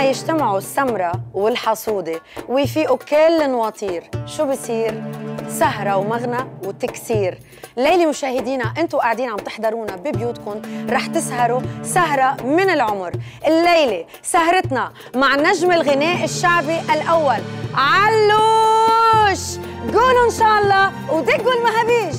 يجتمعوا السمرة والحصودة ويفيقوا كل النواطير، شو بصير؟ سهرة ومغنى وتكسير. الليلة مشاهدينا انتوا قاعدين عم تحضرونا ببيوتكم، رح تسهروا سهرة من العمر. الليلة سهرتنا مع نجم الغناء الشعبي الأول علوش. قولوا إن شاء الله ودقوا المهابيش.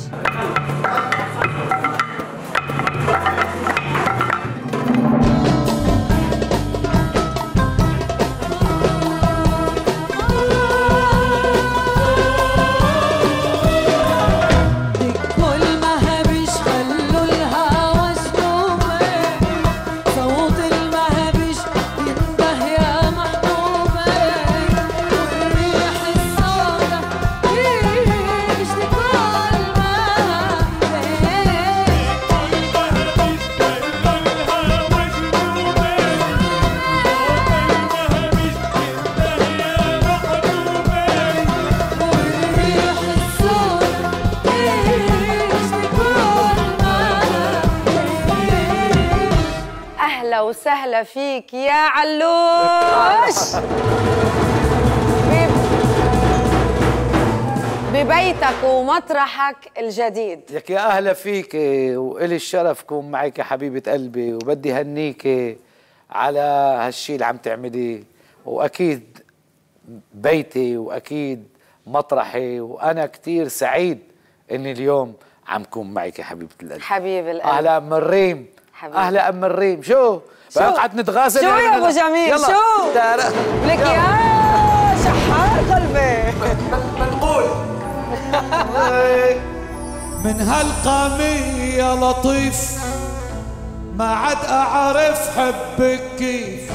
وسهلا فيك يا علوش ببيتك ومطرحك الجديد. لك يا اهلا فيك، والي الشرف كون معك يا حبيبه قلبي، وبدي هنيك على هالشي اللي عم تعمليه، واكيد بيتي واكيد مطرحي، وانا كثير سعيد اني اليوم عم كون معك يا حبيبه القلب. حبيب القلب. اهلا ام الريم. اهلا ام الريم. شو بقى قعدت نتغاسل؟ شو يا ابو جميل؟ شو لك يا شحار قلبي منقول من هالقامية يا لطيف ما عاد اعرف حبك كيف،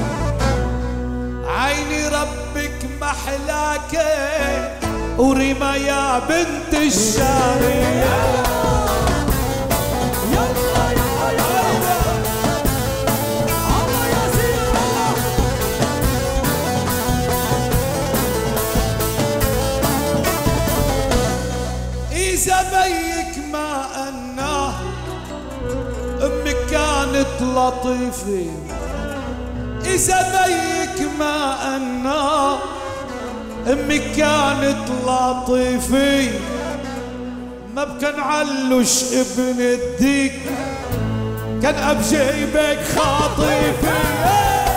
عيني ربك محلاك وريما يا بنت الشارع. إذا بيك ما أناه أمك كانت لطيفة، إذا بيك ما أناه أمك كانت لطيفة، ما بكن علوش ابن الديك كان أبجيبك خاطفة.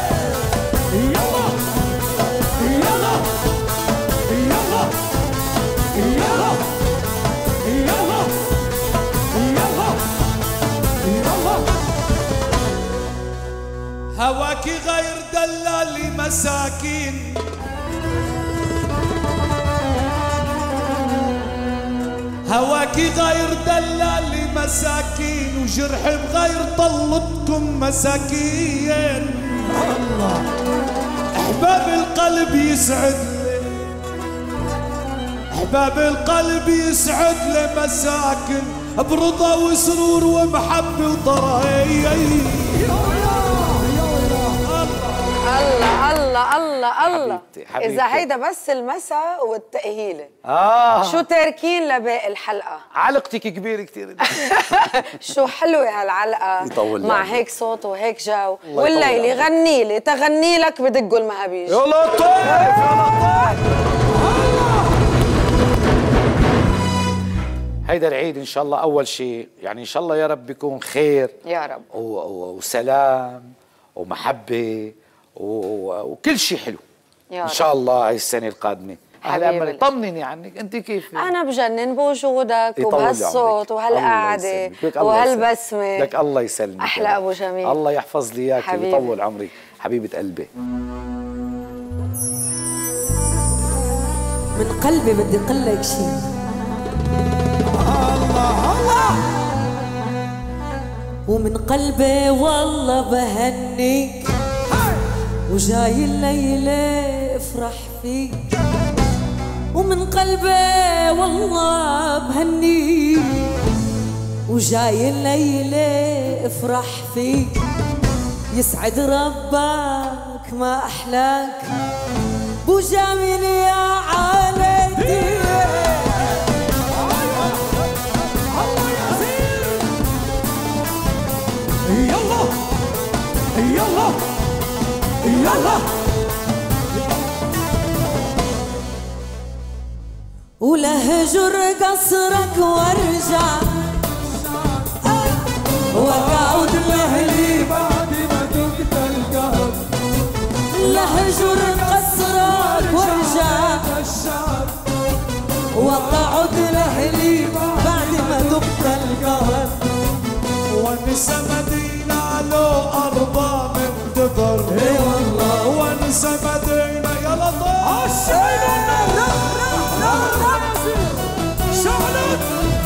هواكي غير دلالي مساكين، هواكي غير دلالي مساكين، وجرح بغير طلتكم مساكين. الله احباب القلب يسعد لي، احباب القلب يسعد لي مساكن برضا وسرور ومحبه وطرايا. الله الله الله الله. حبيبتي. إذا هيدا بس المسا والتأهيلة شو تاركين لباقي الحلقة؟ علقتك كبيرة كثير شو حلوة هالعلقة مع هيك صوت وهيك جو. والليلة غني لي تغني لك بدقوا المهابيش. يا لطيف يا لطيف. هيدا العيد ان شاء الله اول شيء يعني ان شاء الله يا رب بيكون خير يا رب وسلام ومحبة وكل شيء حلو يا ان شاء الله هاي السنه القادمه. حبيبي طمنيني عنك، انت كيف؟ انا بجنن بوجودك وبهالصوت وهالقعده وهالبسمه. لك الله يسلمك. احلى ابو جميل. الله يحفظ لي اياك ويطول عمرك حبيبه قلبي. من قلبي بدي اقول لك شيء. الله الله. ومن قلبي والله بهنيك، وجاي الليلة افرح فيك. ومن قلبي والله بهنيك، وجاي الليلة افرح فيك. يسعد ربك ما أحلاك بو جميل يا عالدي. يلا يلا يلا ولهجر قصرك وارجع واقعد لاهلي بعد ما تقتل القهر. لهجر قصرك وارجع واقعد لاهلي بعد ما تقتل القهر. وانسى مدينة لو أرضى من دبر. اي والله وانسى مدينة يا لطيف. شعلت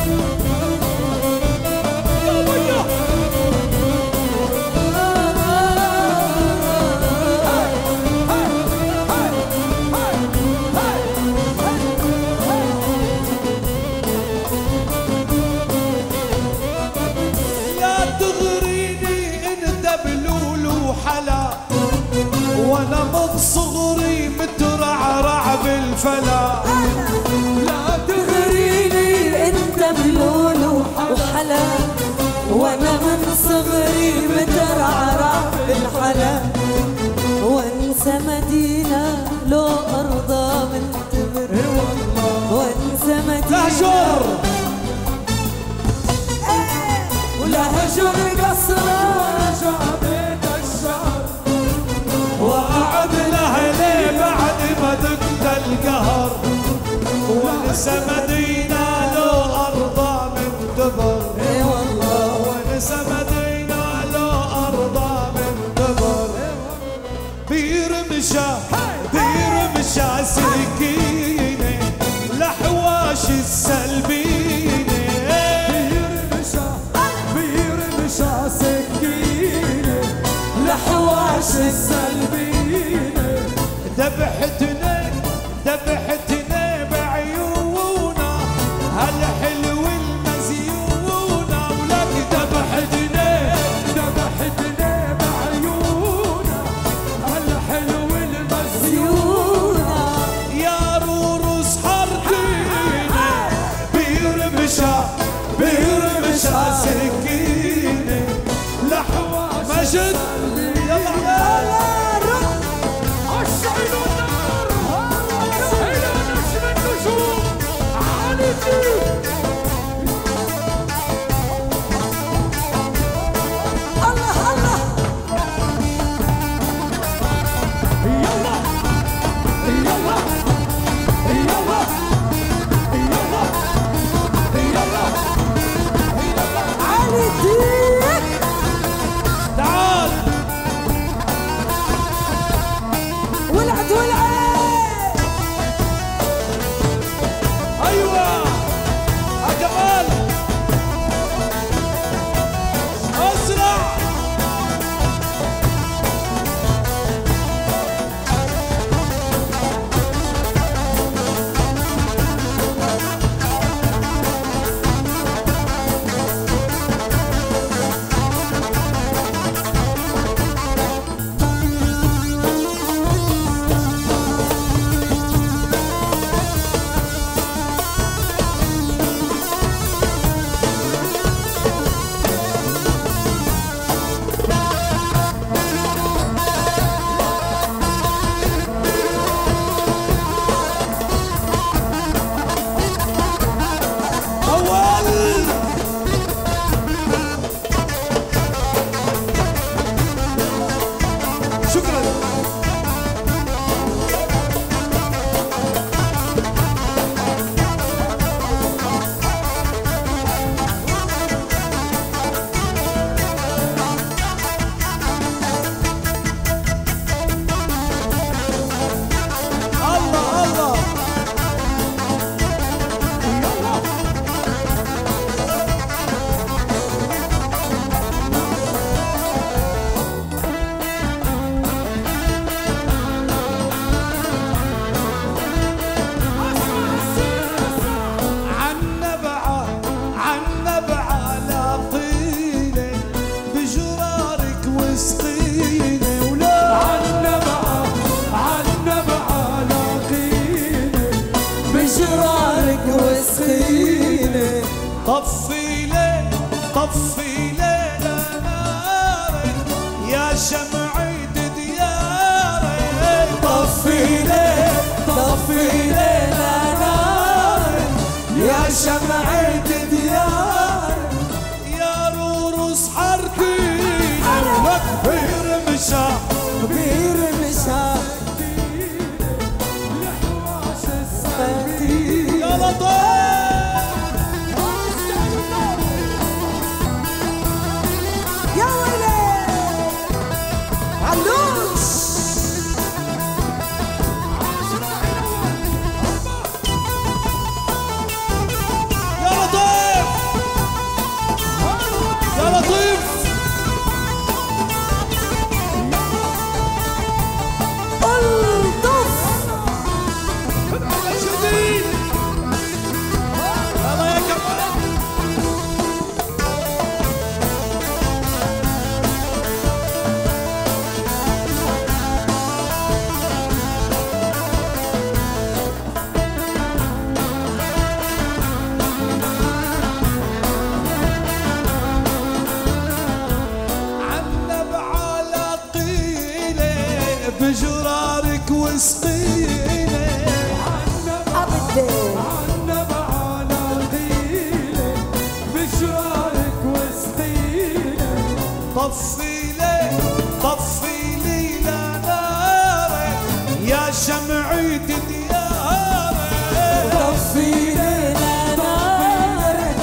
وانا من صغري مترعرع بالفلا. لا تغريني انت بلول وحلا وانا من صغري مترعرع بالحلا. وانسى مدينة لو ارضى من تبر. وانسى مدينة ولهجر قصرك وقعد لأهلي بعد ما دقت القهر. وانسى مدينة لو أرضى من دبر. اي والله وانسى مدينة لو أرضى من دبر. بيرمشى سكينة لحواش السلبينة. بيرمشى سكينة لحواش السلبينة. ذبحتنا بعيونا هالحلو المزيونة. ولك ذبحتنا بعيونا هالحلو المزيونة. يا رورو سحرتينا بيرمشى سكينة لحواش مجد. تعال ولعت ايوه عجبال اسرع. طفي ليلة ناري يا شمعي دياري. طفي ليلة ناري يا شمعة ديار يا رورس حرتينا وكبير مشا كبير مشا يا لطيف يا ويلي علوش يا لطيف يا لطيف الطف يا شديد يلا يا كمان عنب على طيلة بجرارك وسقيلة أبدي عنب على طيلة بجرارك وسقيلة طفيلي طفيلي لنارك يا شمعة ديارك طفيلي نارك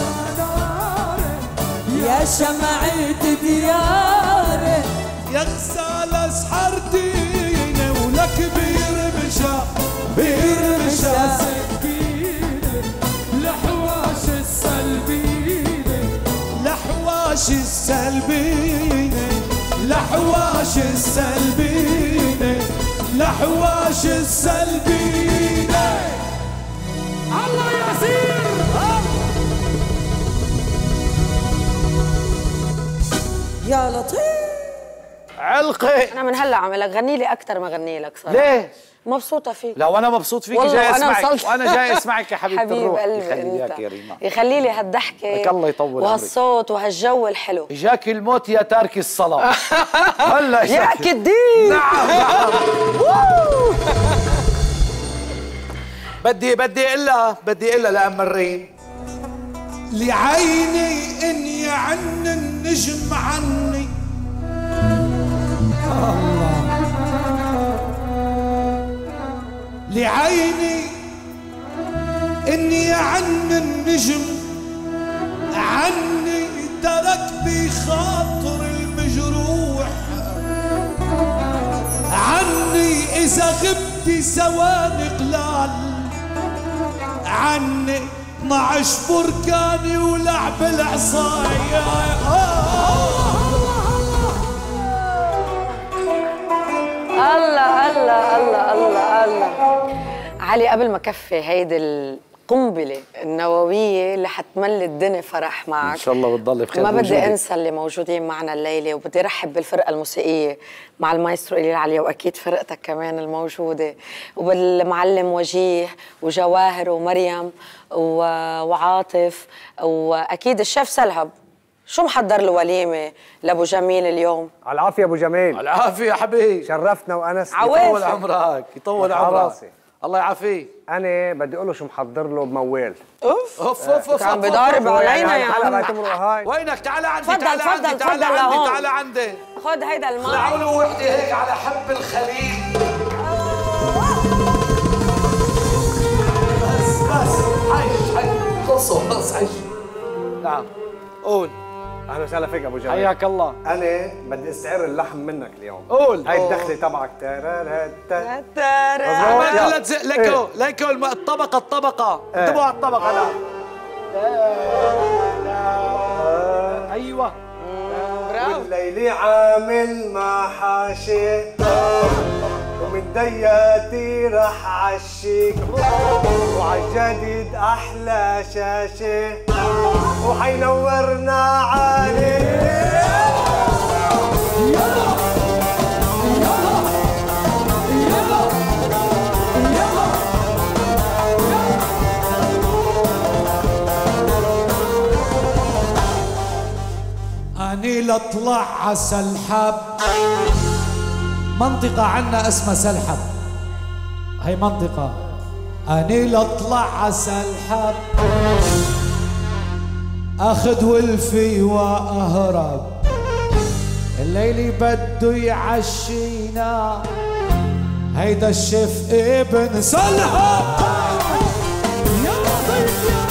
يا شمعة ديارك يا غزالة سحرتينا ولكبير مشا بير مشا سكينة لحواش السلبينة لحواش السلبينة لحواش السلبينة لحواش السلبينة الله يسير يا لطيف علقي. انا من هلا عاملك غني لي اكثر ما غني لك صراحه. ليش؟ مبسوطه فيك. لا وانا مبسوط فيكي، والله جاي وأنا اسمعك وصلت. وانا جاي اسمعك يا حبيبه حبيب الروح. قلبي يخلي انت اياك يا ريما، يخلي لي هالضحكه لك الله يطول عمرك وهالصوت وهالجو الحلو. اجاك الموت يا تارك الصلاه. هلا يا اجاك. كدين. نعم نعم. بدي اقول لها لأم الريم لعيني إني عن النجم عني لعيني إني عن النجم عني ترك بخاطر المجروح عني إذا غبت ثواني قلال عني 12 بركاني ولعب العصاية الله الله الله الله الله. علي قبل ما كفي هيدي القنبله النوويه اللي حتملي الدنيا فرح معك ان شاء الله بتضل بخير. ما بدي بوجودك. انسى اللي موجودين معنا الليله، وبدي رحب بالفرقه الموسيقيه مع المايسترو إلي العليا واكيد فرقتك كمان الموجوده، وبالمعلم وجيه وجواهر ومريم وعاطف، واكيد الشيف سلهب. شو محضر له وليمه لابو جميل اليوم؟ على العافية أبو جميل، العافيه يا حبيبي. شرفتنا وأنسنا. عوافي. يطول عمرك يطول على عمرك. راسي. الله يعافيه. أنا بدي أقول له شو محضر له بموال. اوف اوف اوف اوف. عم بضارب علينا يا الحلقة عم. بتمرق هاي. وينك؟ تعال عندي. تفضل، تعال عندي. تفضل، تعال تفضل عندي. لهون. تعال عندي. خد هيدا الماء. لعوا وحده هيك على حب الخليل. بس عيش خلص عيش. نعم قول. أهلا وسهلا فيك أبو جميل. حياك الله. أنا بدي استعير اللحن منك اليوم. قول. هاي الدخلة تبعك. تارارتا. لا تزق ليكو الطبقة انتبهوا على الطبقة. لا ايوه والليل عامل محاشي ومن دياتي رح عشيك وعالجديد أحلى شاشة وحينورنا عليك. أني لطلع عسلحب منطقة عنا اسمها سلحب. هي منطقة اني لاطلع عسى الحب اخذ ولفي واهرب الليل بده يعشينا هيدا الشيف ابن صلحه يا لطيف يا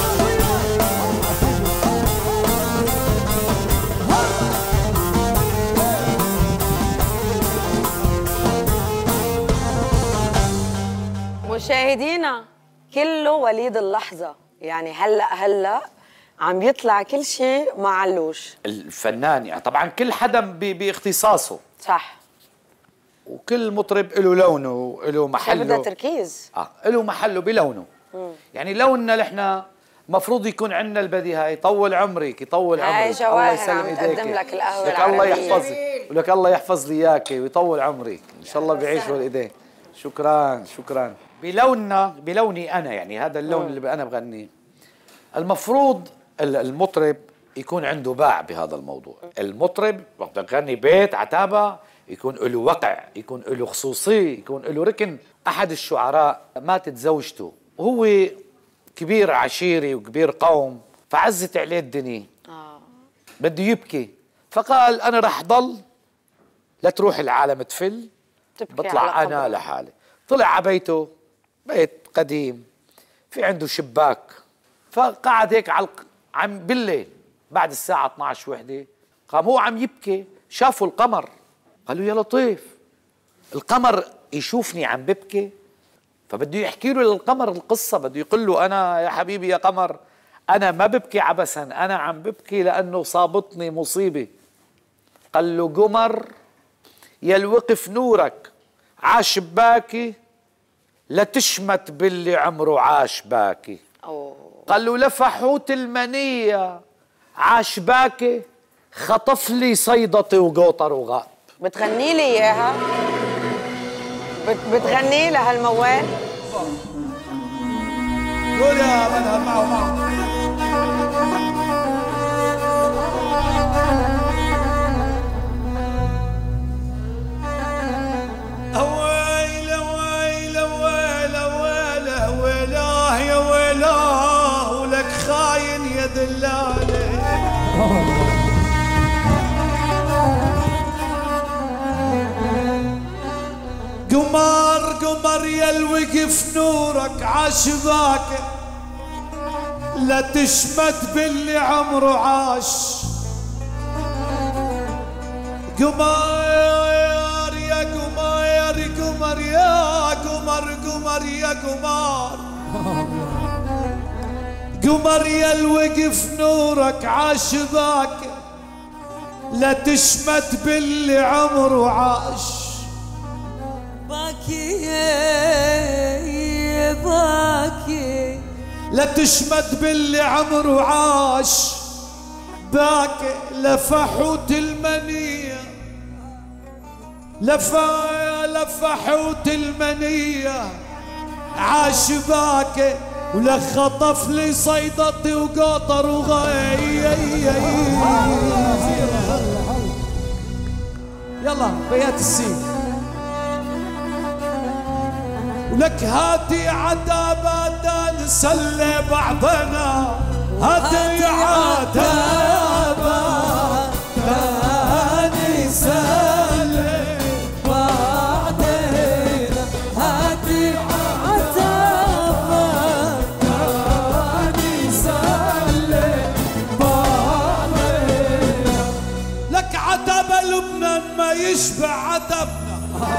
مشاهدينا كله وليد اللحظة، يعني هلأ عم يطلع كل شيء مع علوش الفنان. يعني طبعا كل حدا باختصاصه، صح، وكل مطرب له لونه وله محله، بدها تركيز. له محله بلونه. يعني لوننا نحن مفروض يكون عندنا البديهة. يطول عمرك يطول عمرك، هاي جواهر عم تقدم لك القهوة لك الله العربية. يحفظك ولك الله يحفظ لي اياكي ويطول عمرك ان شاء الله بعيش والايدين. شكرا شكرا. بلوني انا، يعني هذا اللون اللي انا بغنيه، المفروض المطرب يكون عنده باع بهذا الموضوع. المطرب وقت يغني بيت عتابة يكون له وقع، يكون له خصوصية، يكون له ركن. أحد الشعراء ماتت زوجته وهو كبير عشيرة وكبير قوم، فعزت عليه الدنيا، بده يبكي، فقال أنا رح ضل لتروح العالم تفل، بطلع أنا لحالي. طلع على بيته، بيت قديم في عنده شباك، فقعد هيك عم بالليل بعد الساعة 12 وحدة قام هو عم يبكي، شافوا القمر، قالوا يا لطيف القمر يشوفني عم ببكي، فبده يحكي له للقمر القصة، بده يقول له أنا يا حبيبي يا قمر أنا ما ببكي عبثا، أنا عم ببكي لأنه صابتني مصيبة. قال له قمر يا وقف نورك عاش باكي لتشمت باللي عمره عاش باكي. قال له لفحوت المنية عاش باكي خطف لي صيدتي وقوطر وغاب. بتغني لي اياها؟ بتغني لها الموال؟ قول يا منها معه قمر قمر يا الوقف نورك عاشباك لا تشمت باللي عمره عاش. قمر يا قمر قمر يا قمر قمر يا قمر قمر يا الوقف نورك عاشباك لا تشمت باللي عمره عاش. باكي باكي لا تشمت باللي عمره عاش. باكي لفحوت المنية لفحوت المنية عاش باكي ولا خطف لي صيدتي وقطر وغي. يلا بيات السين ولك هاتي عتابة نسلي بعضنا. هاتي عتابة نسلي بعدنا. هاتي عتابة نسلي بعضنا. لك عتابة لبنان ما يشبع عتبنا.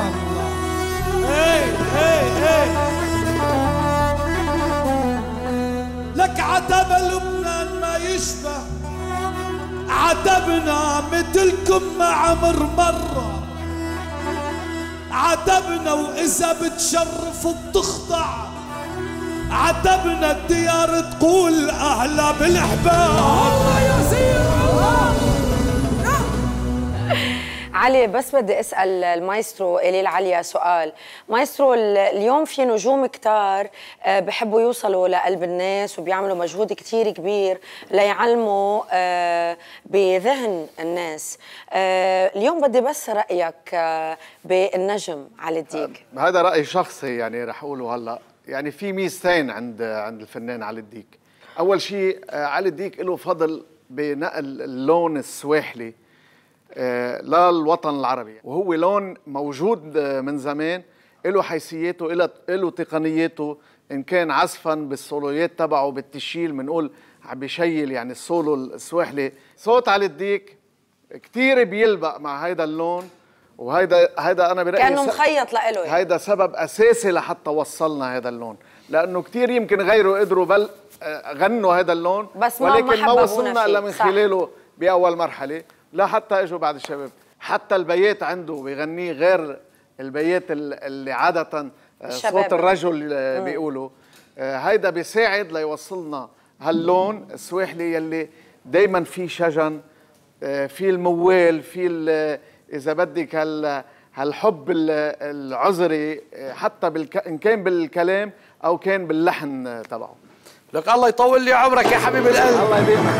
لك عتب لبنان ما يشبه عتبنا مثلكم ما عمر مرة. عتبنا وإذا بتشرف وبتخضع عتبنا الديار تقول أهلا بالحباب. الله يسير علي، بس بدي اسال المايسترو إلي العليا سؤال. مايسترو، اليوم في نجوم كتار بحبوا يوصلوا لقلب الناس وبيعملوا مجهود كتير كبير ليعلموا بذهن الناس. اليوم بدي بس رايك بالنجم علي الديك. هذا راي شخصي، يعني رح اقوله هلا. يعني في ميزتين عند الفنان علي الديك. اول شيء علي الديك له فضل بنقل اللون السواحلي للوطن العربي، وهو لون موجود من زمان، له حيثياته، له تقنياته، ان كان عزفا بالسولويات تبعه بالتشيل، بنقول عم بيشيل يعني السولو السواحلي. صوت علي الديك كثير بيلبق مع هيدا اللون، وهيدا انا برايي كانه مخيط له يعني. هيدا سبب اساسي لحتى وصلنا هذا اللون، لانه كثير يمكن غيره قدروا غنوا هذا اللون، بس ولكن ما وصلنا الا فيه. من خلاله باول مرحله، لا حتى اجوا بعد الشباب. حتى البيات عنده بيغنيه غير البيات اللي عاده صوت الرجل بيقولوا. هيدا بيساعد ليوصلنا هاللون السواحلي يلي دايما في شجن، في الموال، في اذا بدك هالحب العذري، حتى ان كان بالكلام او كان باللحن تبعه. لك الله يطول لي عمرك يا حبيب القلب. الله يديمك.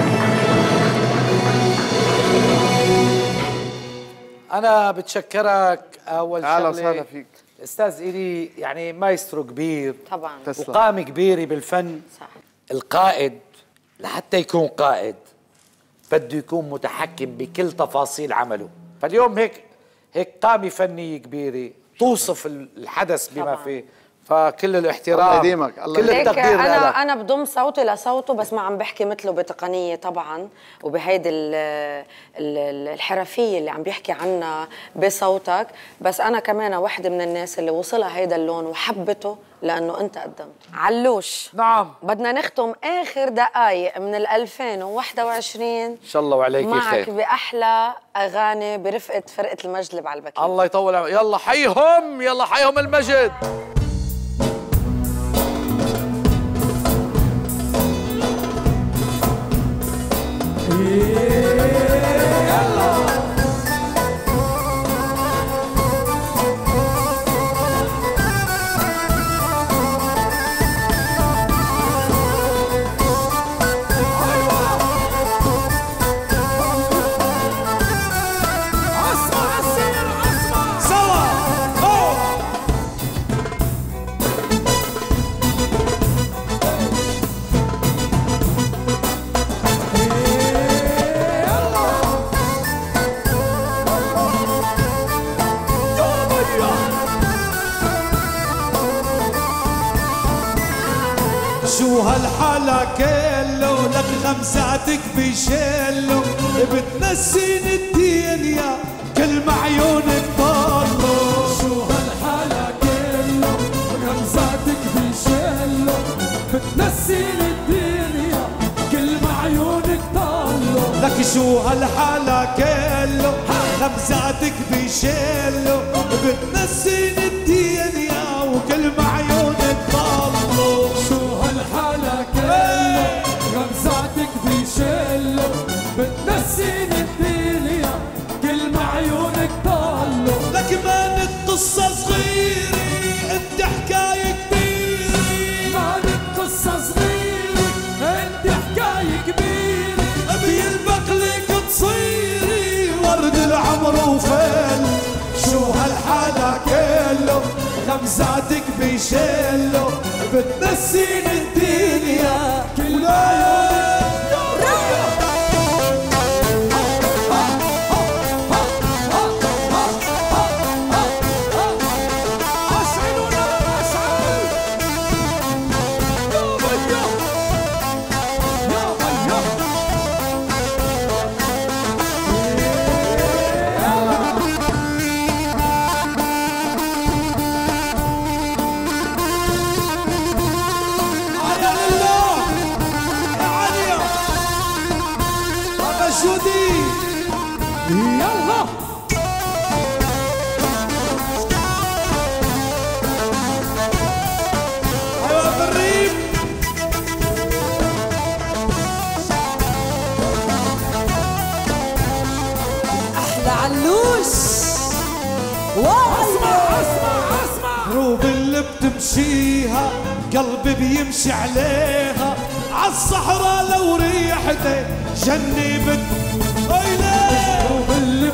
انا بتشكرك اول شغله. اهلا وسهلا فيك. استاذ إلي يعني مايسترو كبير طبعا، وقامة كبيرة بالفن. صح. القائد لحتى يكون قائد بده يكون متحكم بكل تفاصيل عمله، فاليوم هيك قامة فنية كبيرة توصف الحدث بما فيه، فكل الاحترام. الله يديمك. كل التقدير لك. انا بضم صوتي لصوته، بس ما عم بحكي مثله بتقنيه طبعا، وبهيدي الحرفيه اللي عم بيحكي عنها بصوتك. بس انا كمان وحده من الناس اللي وصلها هيدا اللون وحبته لانه انت قدمته. علوش، نعم، بدنا نختم اخر دقائق من 2021 ان شاء الله وعليك معك خير باحلى اغاني برفقه فرقه المجد بعلبكي. الله يطول عمرك. يلا حيهم، يلا حيهم المجد. شو هالحالة كله لك غمزاتك بيشلو، بتنسيني الدنيا كل ما عيونك طالو. شو هالحالة كله غمزاتك بيشلو، بتنسيني الدنيا كل ما عيونك طالو. لك شو هالحالة كله غمزاتك بيشلو، بتنسيني الدنيا وكل ما عيونك طالو. شو هالحالة كله غمزاتك بيشلو، بتنسيني الدنيا كل ما عيونك طالو. لك مانك قصة صغيرة انت حكاية كبيرة، مانك قصة صغيرة انت حكاية كبيرة. بيلبق لك تصيري ورد العمر وفل. شو هالحالة كله غمزاتك بيشلو، بتنسيني الدنيا كل ما عيونك يلا ايوه بالريم. احلى علوش. اسمع دروب اللي بتمشيها قلبي بيمشي عليها، عالصحراء لو ريحتي جنبت. دروب اللي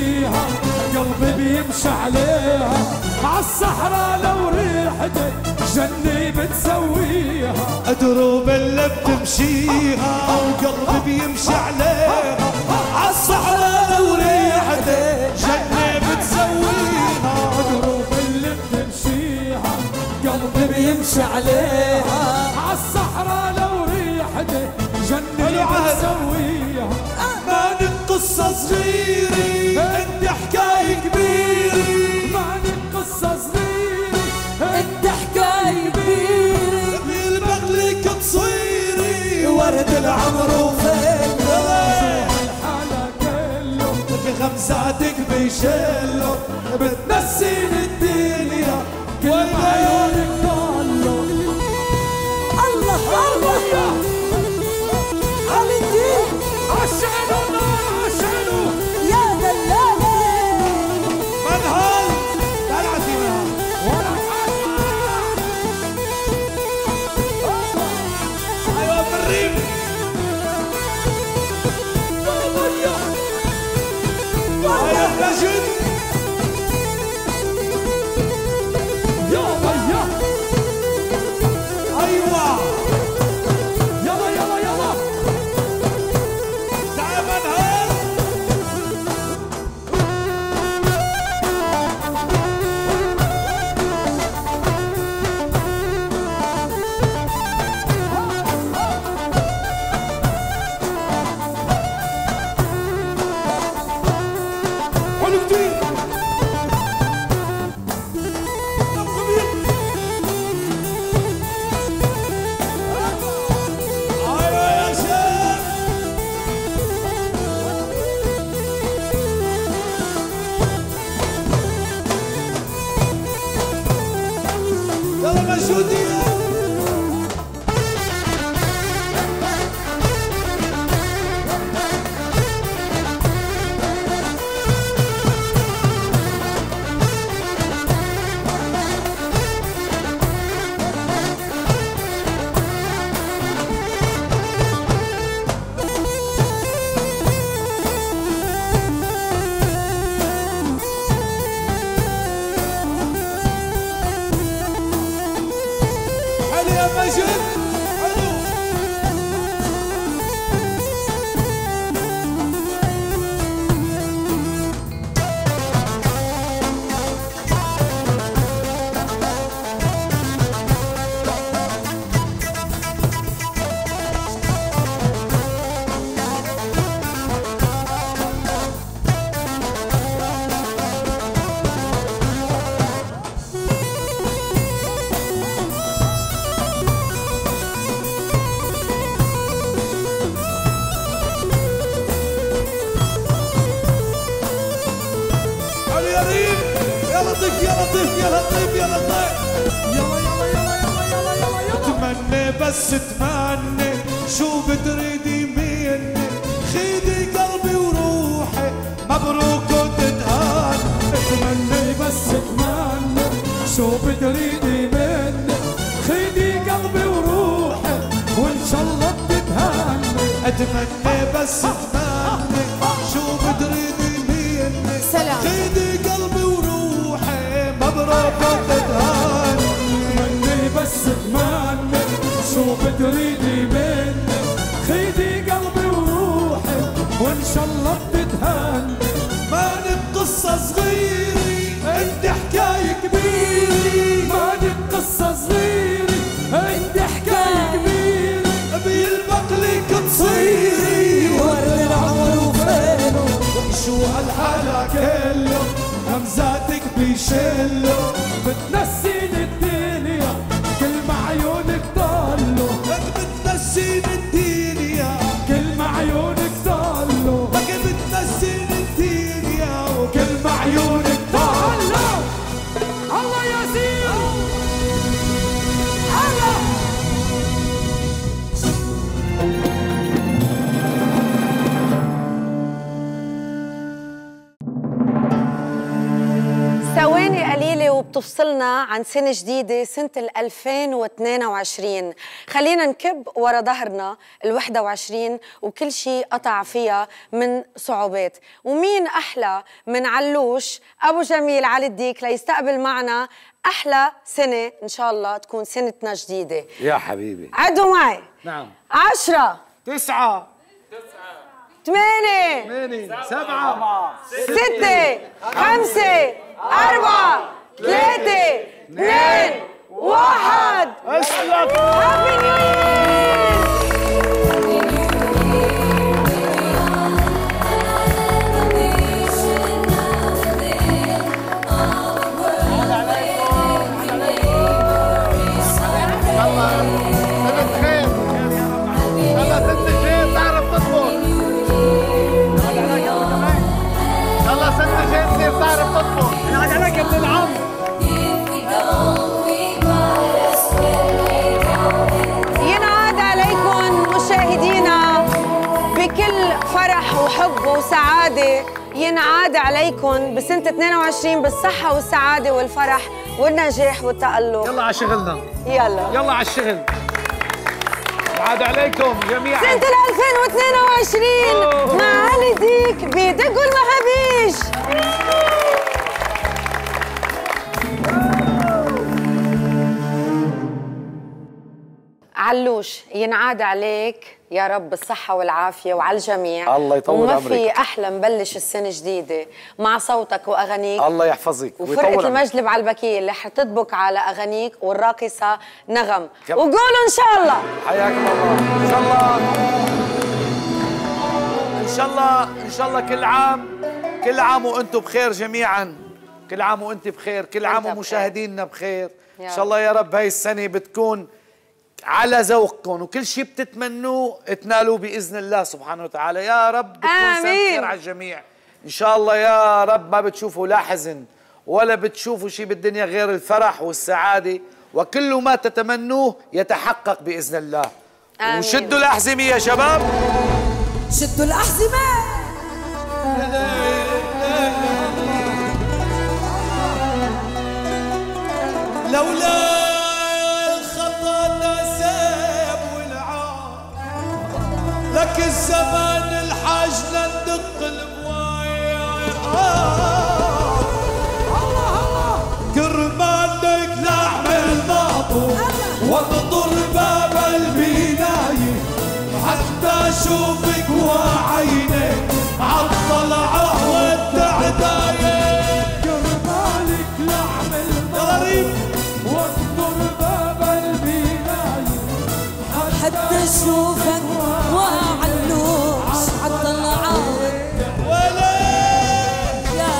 بتمشيها قلبي بيمشي عليها، عالصحراء لو ريحتك جنة بتسويها دروب اللي بتمشيها وقلبي بيمشي عليها عالصحراء وريحتي جنة بتسويها دروب اللي بتمشيها قلبي بيمشي عليها عالصحراء لو ريحتي جنة بتسويها ما قصة صغيرة انت حكاية كبيرة ما قصة صغيرة انت حكاية كبيرة بيلبغلك تصويري ورد العمر وفين الحالة كله غمزاتك بيشله بتنسيني الدنيا كل ما عيونك ضلوا الله الله علي الدين عشانه عشانه يا دلالة من هال دلعتي ولا ايوه بالريم يا نجد يا بيا ايوه يلا يلا يلا تعال من هال حلو كتير طب خبير ايوه يا شيخ يلا مشهودين حلو يا مجد حلو حلو يا ريم يا لطيف يا لطيف يا لطيف يا لطيف يلا يلا يلا يلا يلا يلا يلا تمني بس تمني شو بتريدي مني خيدي قلبي وروحي مبروك وتتهان تمني بس تمني شو بتريدي مني خدي قلبي وروحي وان شاء الله بتتهني اتمنى بس تمني شو بتريدي مني سلام. خيدي قلبي وروحي مبروك وتتهان تمني بس تمني شو بتريدي مني خدي قلبي وروحي وان شاء الله بتتهني ما قصة صغيرة انت حكاية كبيرة ما قصة صغيرة انت حكاية كبيرة بيلبق لك تصيري ورد العمر وفينه شو هالحالة كله همزاتك بيشله بتنسيني الدنيا كل ما عيونك ضلوا بتنسيني الدنيا كل ما عيونك ضلوا بتنسيني الدنيا كل ما عيونك ضلوا الله يا زين الله ثواني قليلة وبتفصلنا عن سنة جديدة سنة 2022. خلينا نكب ورا ظهرنا ال21 وكل شيء قطع فيها من صعوبات. ومين أحلى من علوش أبو جميل علي الديك ليستقبل معنا أحلى سنة إن شاء الله تكون سنتنا جديدة. يا حبيبي عدوا معي. نعم. 10 9 8 7 6 5 4 3 2 1. اسلك. هابي نيو يير. ينعاد عليكم مشاهدينا بكل فرح وحب وسعادة، ينعاد عليكم بسنة 22 بالصحة والسعادة والفرح والنجاح والتألق. يلا على شغلنا. يلا على الشغل. عاد عليكم جميعا. سنة 2022 مع علي ديك بدقوا المهابيش. علوش ينعاد عليك يا رب الصحة والعافية وعلى الجميع. الله يطول وما عمرك. في أحلى نبلش السنة جديدة مع صوتك وأغانيك. الله يحفظك وفرقة المجلب على البكير اللي حتطبق على أغانيك والراقصة نغم. وقولوا إن شاء الله. حياكم الله. إن شاء الله إن شاء الله إن شاء الله كل عام وأنتم بخير جميعا. كل عام وأنت بخير. كل عام ومشاهدينا بخير. إن شاء الله يا رب هاي السنة بتكون على ذوقكم وكل شيء بتتمنوه تنالوه بإذن الله سبحانه وتعالى. يا رب بتكون سنة خير على الجميع إن شاء الله. يا رب ما بتشوفوا لا حزن ولا بتشوفوا شيء بالدنيا غير الفرح والسعادة، وكل ما تتمنوه يتحقق بإذن الله. آمين. وشدوا الأحزمة يا شباب. شدوا الأحزمة. لولا الخطا نساب والعار لك الزمان الحاج لندق البوايع. كرمالك نعمل ماطور وانطر باب البناية حتى اشوفك وعينك عالطلعة والتعداية. كرمالك نعمل ماطور وانطر باب البناية حتى اشوفك وعلوش عالطلعة ولا يا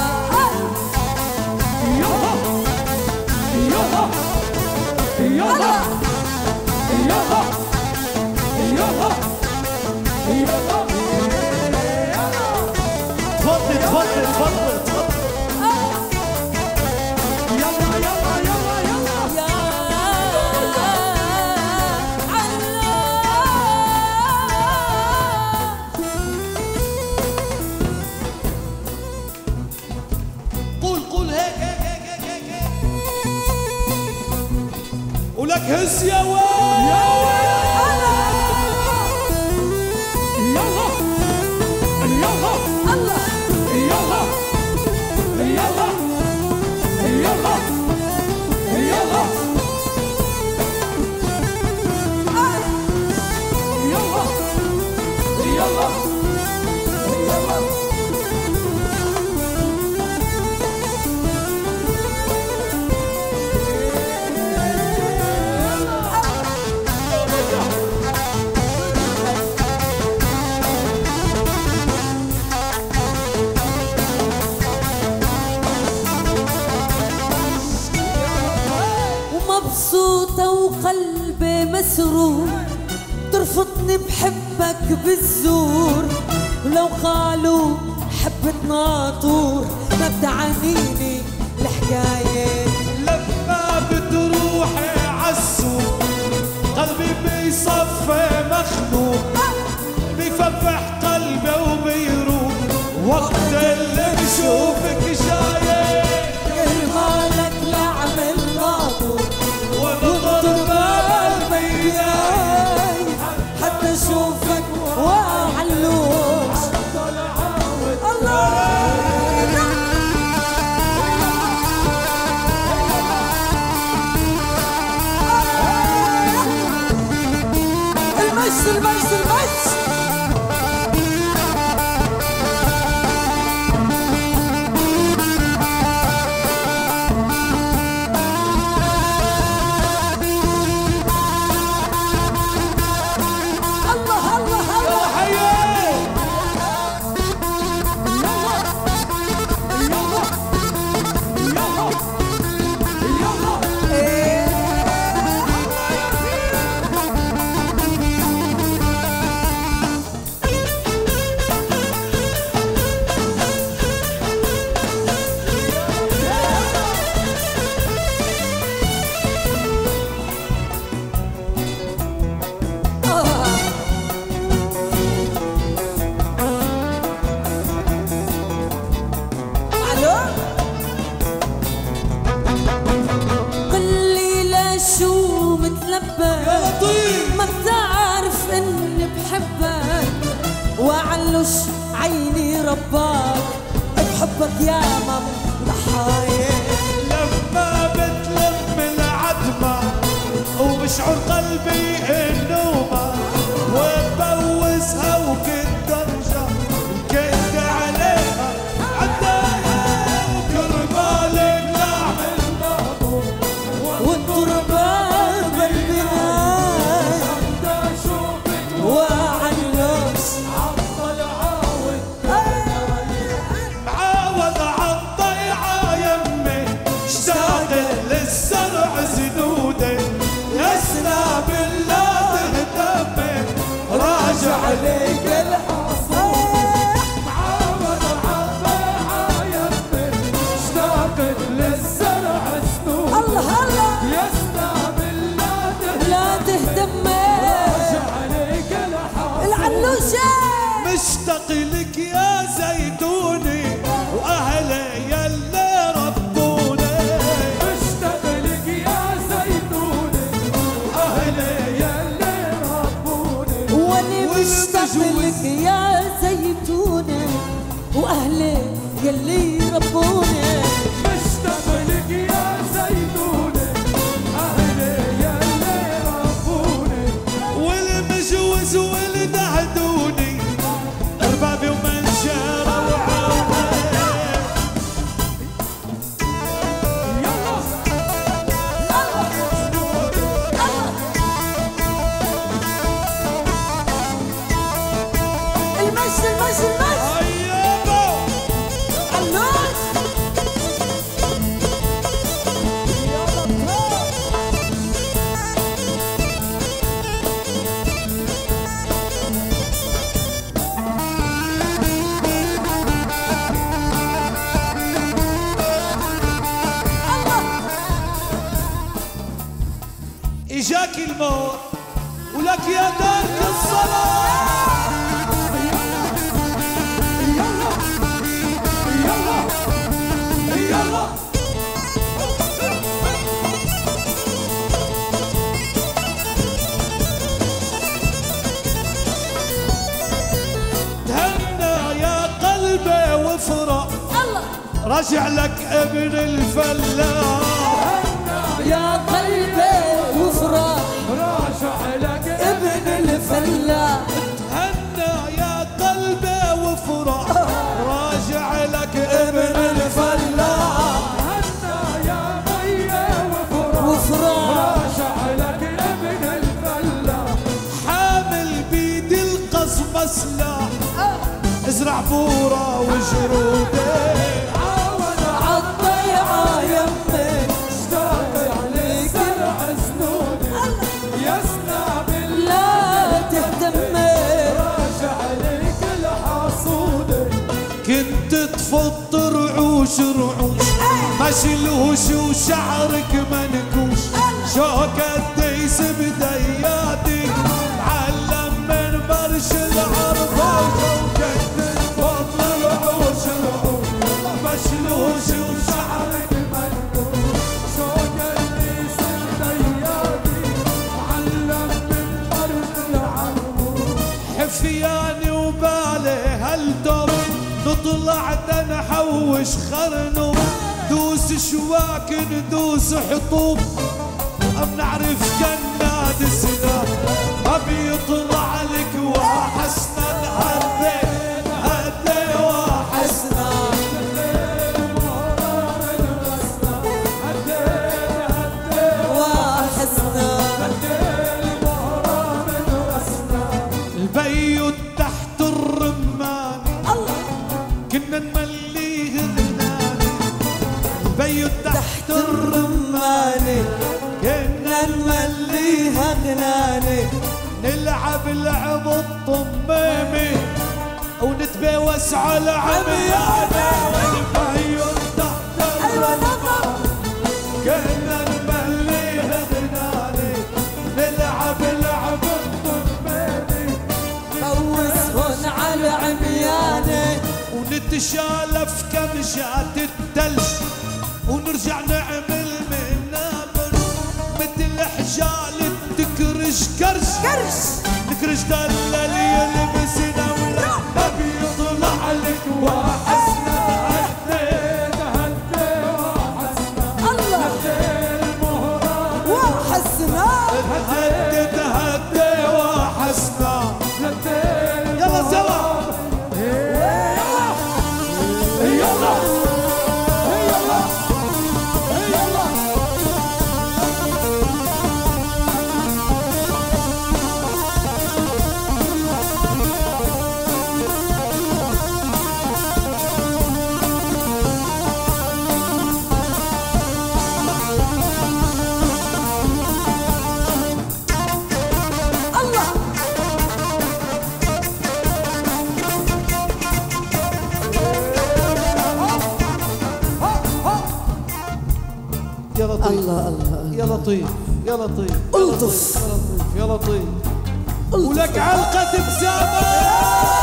تفضل تفضل تفضل تفضل. يلا يلا يلا يلا يا قول هيك هيك هيك هيك هيك هيك. ولك هز يا واد. يلا يلا الله يلا يلا يلا يلا يلا يلا. ومبسوطة وقلبي مسرور ترفضني بحبك بالزور ولو قالوا حبة ناطور ما بتعنيني الحكاية. لما بتروحي عالسوق قلبي بيصفي مخنوق بيفتح قلبي وبيروح وقت اللي بشوفك جاي. كرمالك ما بتعرف اني بحبك وعلش عيني رباك بحبك يا مام ضحايا. لما بتلم العتمة وبشعر قلبي النومة وبوزها وكنت ارجع كنت عليها عداها وكربالك نعمل ناظور والترباب البناية وعنوش معاود عالضيعة يمي اشتاق للزرع زنودي يسنى بالله تهتمي راجع ليك الحصول. معاود عالضيعة يمي اشتاق للزرع زنودي الله الله يسنى بالله لا تهتمي راجع ليك الحصول. العنوشة مشتاق لك يا زيتوني واهلي يلي ربوني. مشتاق لك يا زيتوني واهلي يلي ربوني. واني مشتاق لك يا زيتونة واهلي يلي ربوني. مشتاق لك يا زيتوني اهلي يلي ربوني. والمجوز والدهدوني اربابي ومنشره وعوني. المشي المشي المشي ايوه عنوش اجاك الموت ولك يا دارك الصلاة. يلا يلا تهنى يا قلبي وافرح رجع لك ابن الفلاح. يا قلبي وفرح راجع لك ابن الفلاح. تهنى يا قلبي وافرح راجع لك ابن الفلاح. تهنى يا بيي وافرح وفرح راجع لك ابن الفلاح. حامل بيد القصبة سلاح ازرع بورة وجرودي. عالضيعة يمي اشتاق عليك زرع سنودي يسنى بالله لا تهتمي راجع عليك الحصودي. كنت تفط رعوش رعوش مشلوش وشعرك منكوش شوكة ديس بدياتك علم من برش العرضة وشوكة تفط رعوش رعوش مشلوش وشعرك منكوش شوكة ديس بدياتك علم من برش العرضة. حفياني وبالي هالدم نطلع نحوش خرنوم دوس شواك ندوس حطوب ام نعرف كناد سلاح ما بيطلع البيوت تحت الرمان كنا نمليه غناني البيوت تحت الرمان كنا نمليها غناني نلعب لعب الطمامي ونتباوس على عمياني والبيوت تحت الرمان كنا نمليه غناني نلعب لعب الطمامي بوسهن على عمياني ونتشالف كم جات التلج ونرجع نعمل منابر مثل حجال تكرش كرش نكرش دلال يلبسنا ولا بيطلع لك وحسنا هديت وحسنا الله المهرة وحسنا هديت وحسنا يلا سوا يا لطيف الله الله يا لطيف يا لطيف ألطف. يا لطيف ولك علقة ابتسامة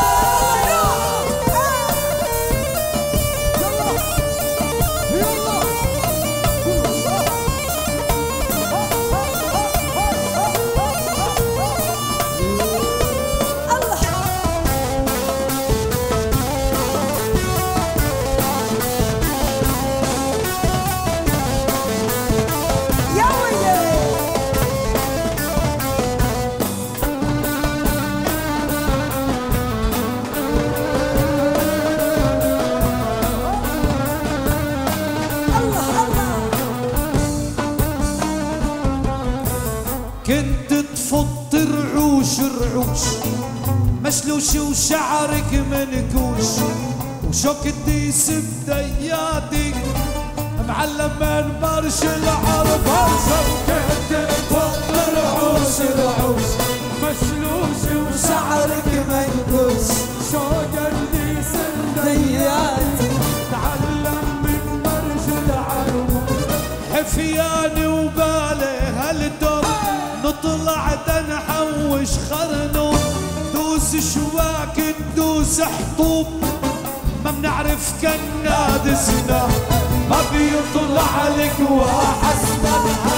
كنت تفض رعوش مشلوش وشعرك منكوش وشوك الديس بدياتك معلم من مرش العرب كنت تفض رعوش مشلوش وشعرك منكوش شوك الديس بدياتك تعلم من مرش العرب حفياني وبالي هالدور نطلع تنحوش خرنو دوس شواك ندوس حطوب ما بنعرف كنادسنا ما بيطلع لك وحسنا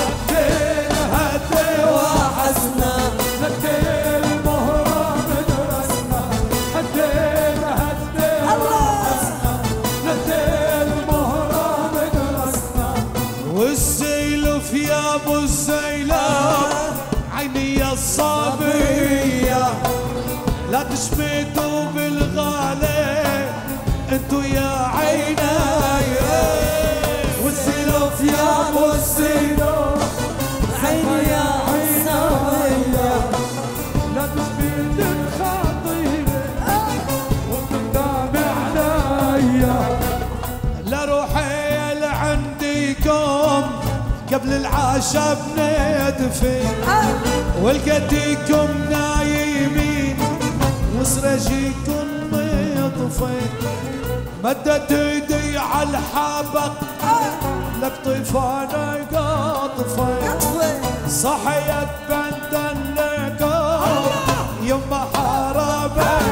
هدي وحسنا هدي المهرة مدرسنا هدي وحسنا هدي المهرة مدرسنا والسيلف يا ابو السيلف عيني الصبية لا تشمتوا بالغالي انتو يا عيني والسيلوف يا ابو السيلوف عيني يا صبية لا تشمت الخطيرة وتندم عليا لا روحي لعنديكم قبل العشاء بندفن ولقيتكم نايمين وسرجيكم مطفي مدت ايدي على الحبق لك طيفاني قاطفي صحيت بندن لكم يما حرامي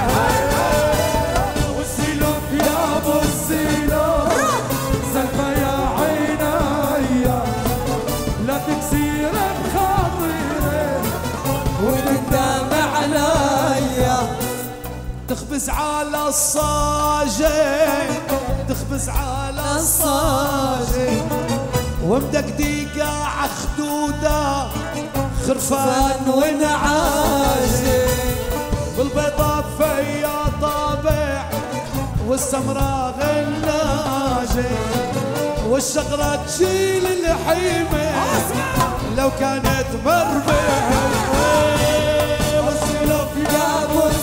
والسيلوف يا ابو السيلوف سلفى يا عيني لا تكسير بخاطري وتندم عليا تخبز على الصاجين تخبز على الصاجين ومدقديقة عخدودة خرفان ونعاجي بالبيضة فيا طابع والسمراء غناجي والشقرة تشيل الحيمة لو كانت مرمى والسلوف يا ابو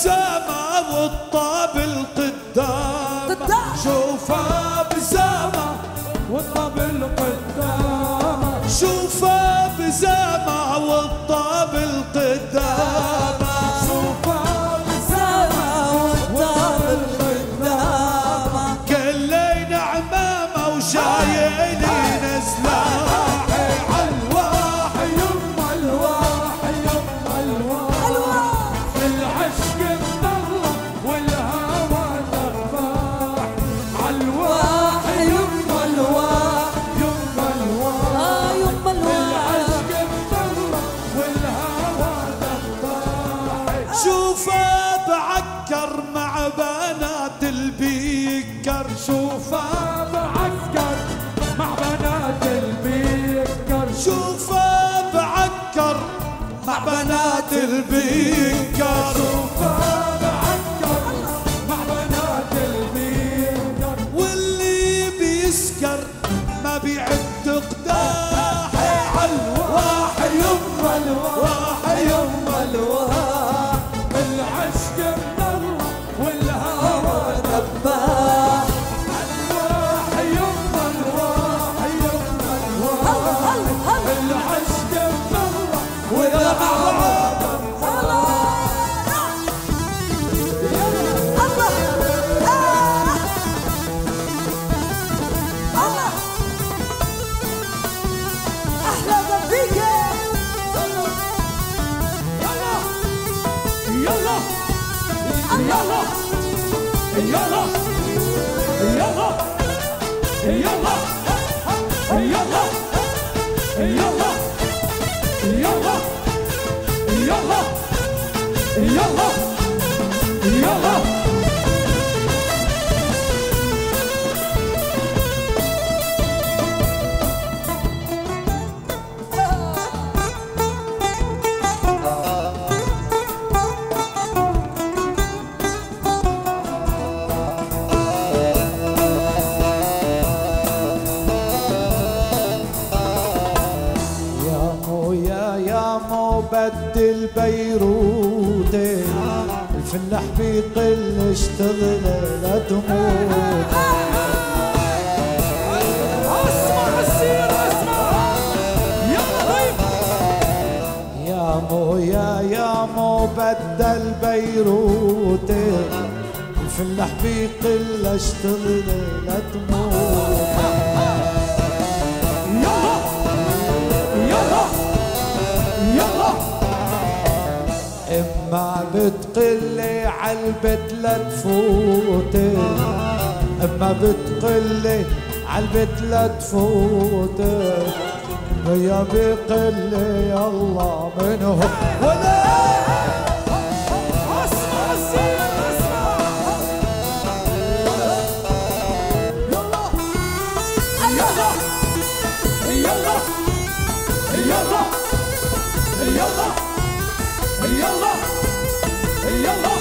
بسامة والطابل قدام شوفها بسامة والطبل قدامه شوفها بسامة والطابل قدام شوفها بسامة والطبل قدامه كلينا عمامة وشايلين سلاح الواح يما الواح يما الواح العشق النغلة والهوى ذباح عالواح يما الواح يما الواح يما العشق النغلة والهوى ذباح شوفها بعكر مع بنات البيكر شوفها بعسكر مع بنات البيكر شوفها بعكر مع بنات البيكر شوفها بعسكر مع بنات البيكر واللي بيسكر ما بيعد قداح عالواح يما الواح يما الواح العشق النغلة والهوى ذباح الواح يما الواح يما الواح العشق النغلة والهوى احلى دبيكه يلا يلا يلا يلا يلا يلا يلا يلا يلا يلا يلا يا مو بدل بيروتي الفلاح بيقل اشتغل لا تموت اسمع السير اسمع يلا طيب يا مو بدل بيروتي الفلاح بيقل اشتغل لا تموت يلا يلا يلا اما بتقلي عالبيت لا تفوتي اما بتقلي عالبيت لا تفوتي ويا بقلي يلا منه ولا اسمع السير اسمع يلا يلا يلا يلا يلا يلا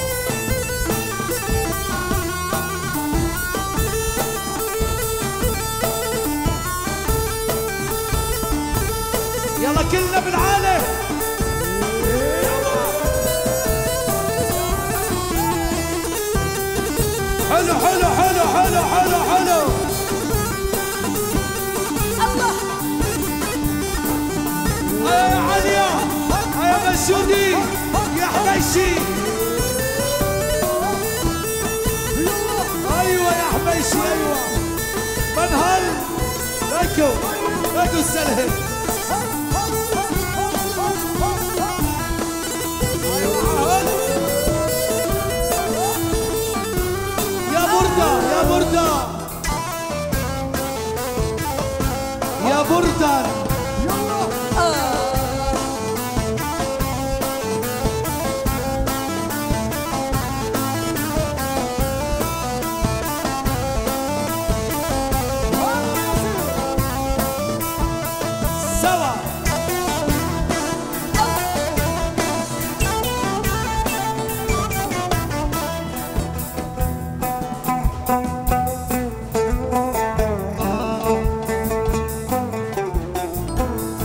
يلا كلنا بالعالي حلو حلو حلو حلو حلو حلو يا عليا يا مسعودي يا حبيشي ايوه يا حبيشي ايوه منهل لكو السلهم يا بردة يا بردة سوا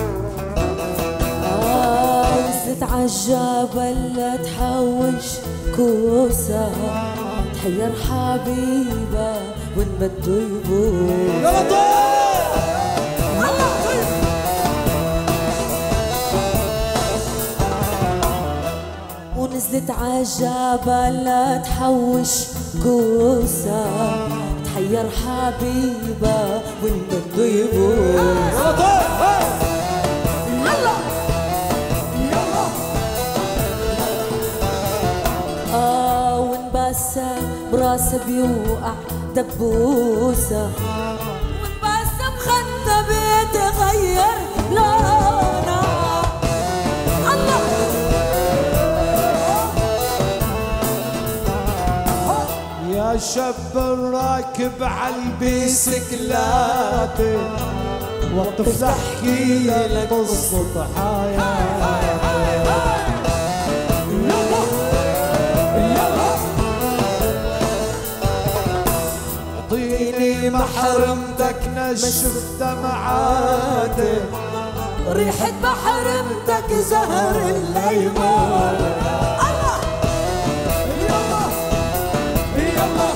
عالجبل لا تحوش كوسة تحير حبيبة وين بده يبوس. يا لطيف الله طيب. ونزلت عالجبل لا تحوش كوسة تحير حبيبة وين بده يبوس. يا لطيف براسه بيوقع دبوسة وانبسم خدها بيتغير لونها. الله يا شاب راكب عالبيسكلاتة وقف احكي لك قصة حياتي. اعطيني محرمتك نشف دمعاتي ريحة محرمتك زهر الليمون. الله يلا يلا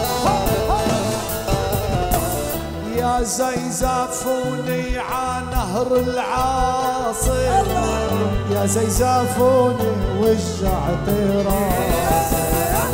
يا زيزافوني ع نهر العاصي يا زيزافوني وجعت راسي.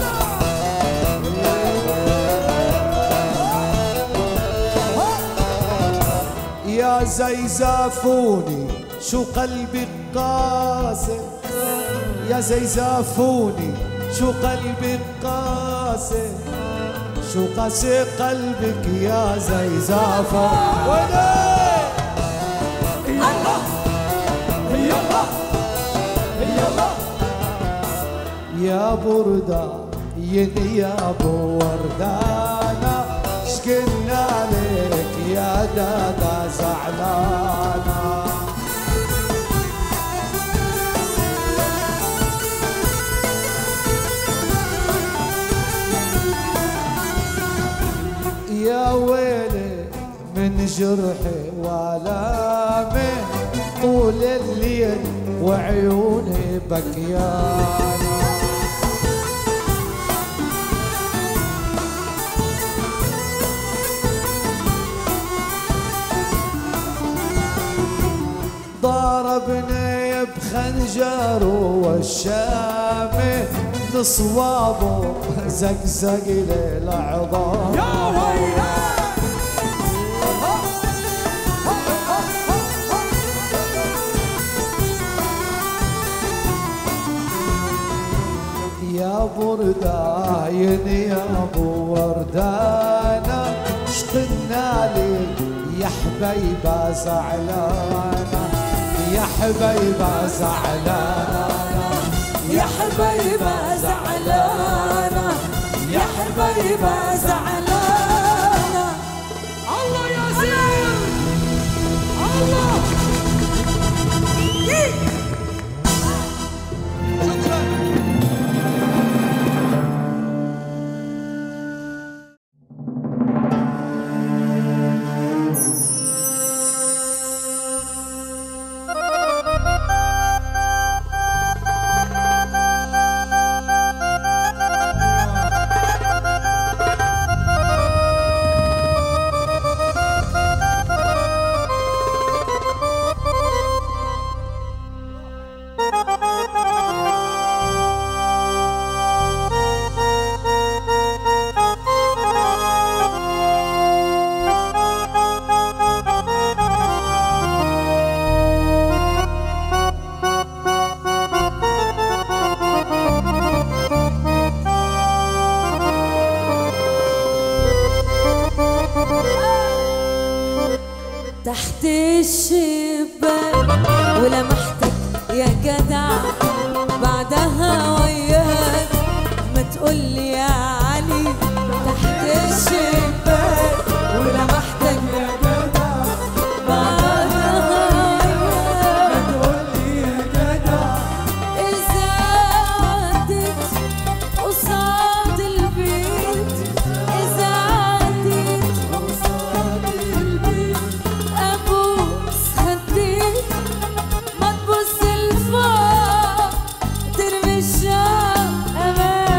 يا زيزافوني شو قلبي قاسي يا زيزافوني شو قلبي قاسي شو قاسي قلبك يا زيزافوني. يلا يلا يلا يا بردة يا ابو وردانة شكلنا لك يا دادا زعلانة. يا ويلي من جرحي والامي طول الليل وعيوني بكيانة. ضربني بخنجر والشامي لصوابه زقزق لي العظام. يا ويلي يا برداين يا ابو وردانة شقنا لي يا حبيبة زعلانة يا حبيبة زعلانة يا حبيبة زعلانة يا حبيبة زعلانة. الله يا زين الله تحت الشباك ولمحتك يا جدع بعدها وياك ما تقولي يا علي. تحت الشباك ولمحتك يا جدع بعدها وياك ما تقولي يا جدع. إذا عدت قصاد البيت إذا عدت قصاد البيت أبوس خديك ما تبص لفوق ترمي الشام أمان.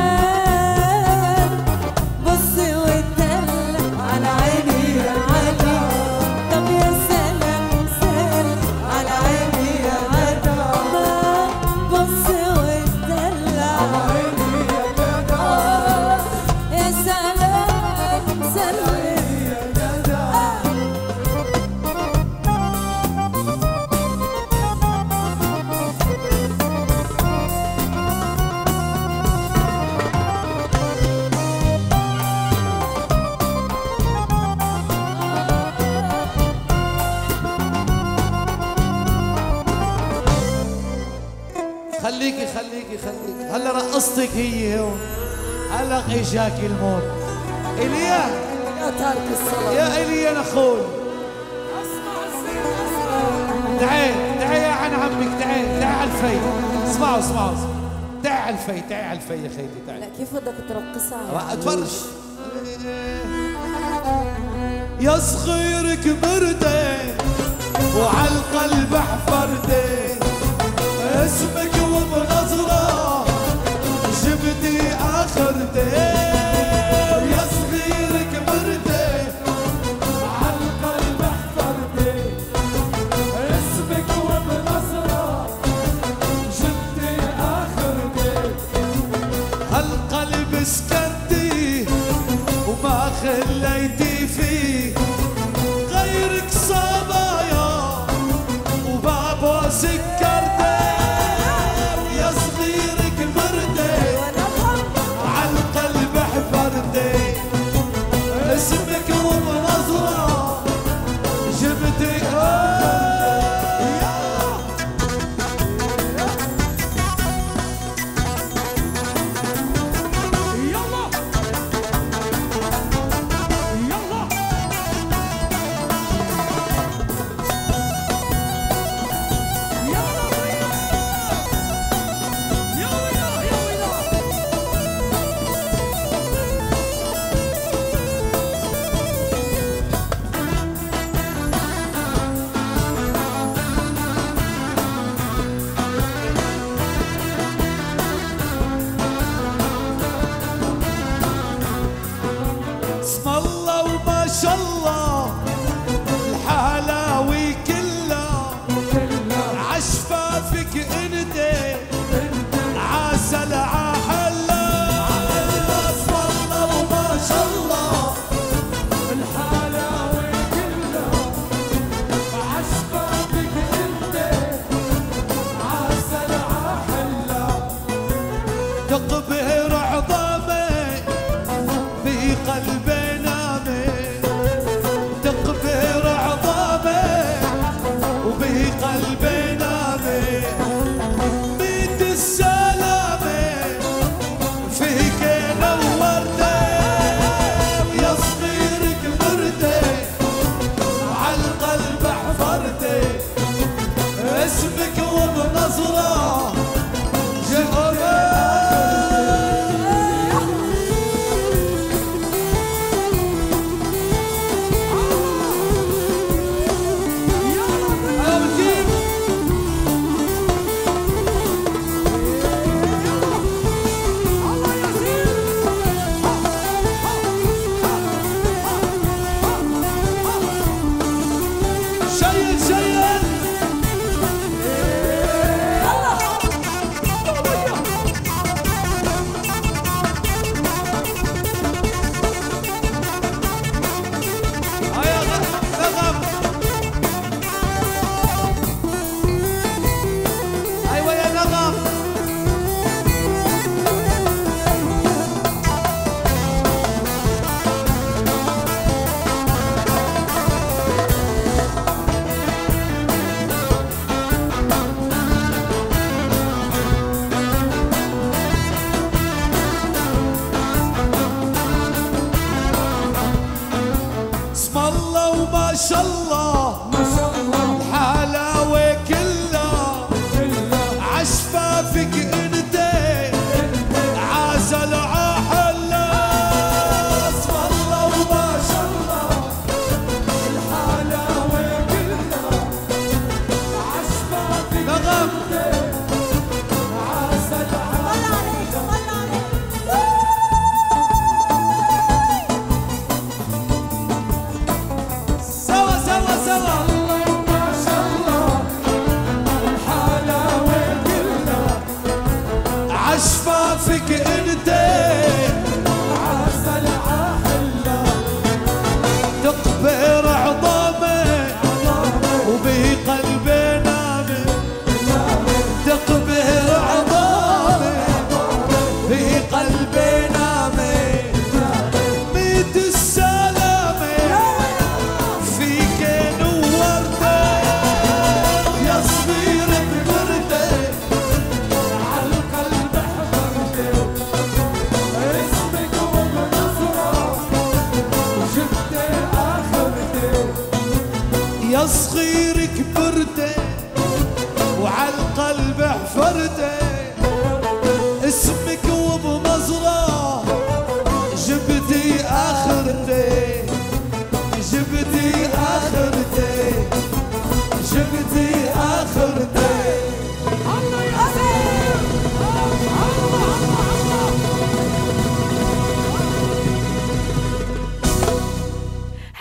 خليكي خليكي خليكي، هلا رقصتك هي هون، هلا اجاك الموت. ايليا يا تارك الصلاة يا ايليا نخول، تعي تعي عن عمك، تعي تعي على الفي. اسمعوا اسمعوا، تعي على الفي، تعي على الفي يا خيتي تعي. لا كيف بدك ترقصها؟ اتفرج يا صغير كبرتي وعلى القلب حفرتي، اسمك وبنظرة جبتي آخرتي. يا صغير كبرتي وعلى القلب حفرتي، اسمك وبنظرة جبتي آخرتي. هالقلب سكنتي وما خليتي فيه غيرك صبايا وبابا سكرتي. يا صغير كبرتي وعلى القلب حفرتي، اسمك وبنظرة جبتي اسم الله وما شاء الله الحلاوي كلها عشفافك انت عسل عحلا. اسم الله وما شاء الله الحلاوي كلها عشفافك انت عسل عحلا. تقبهر عظامي في قلبي، تقبر عظامي وبه قلبي نامي. بيت السلامة فيك نورتي. يا صغير كبرتي وعلى القلب حفرتي، اسمك وبنظرة جبتي. شيل شيل ايوه يا نغم. اسم الله وما شاء الله الحلاوة كلها عشفافك انت عسل عحلا. اسم الله وما شاء الله الحلاوة كلها عشفافك نغم عسل سوا سوا سوا.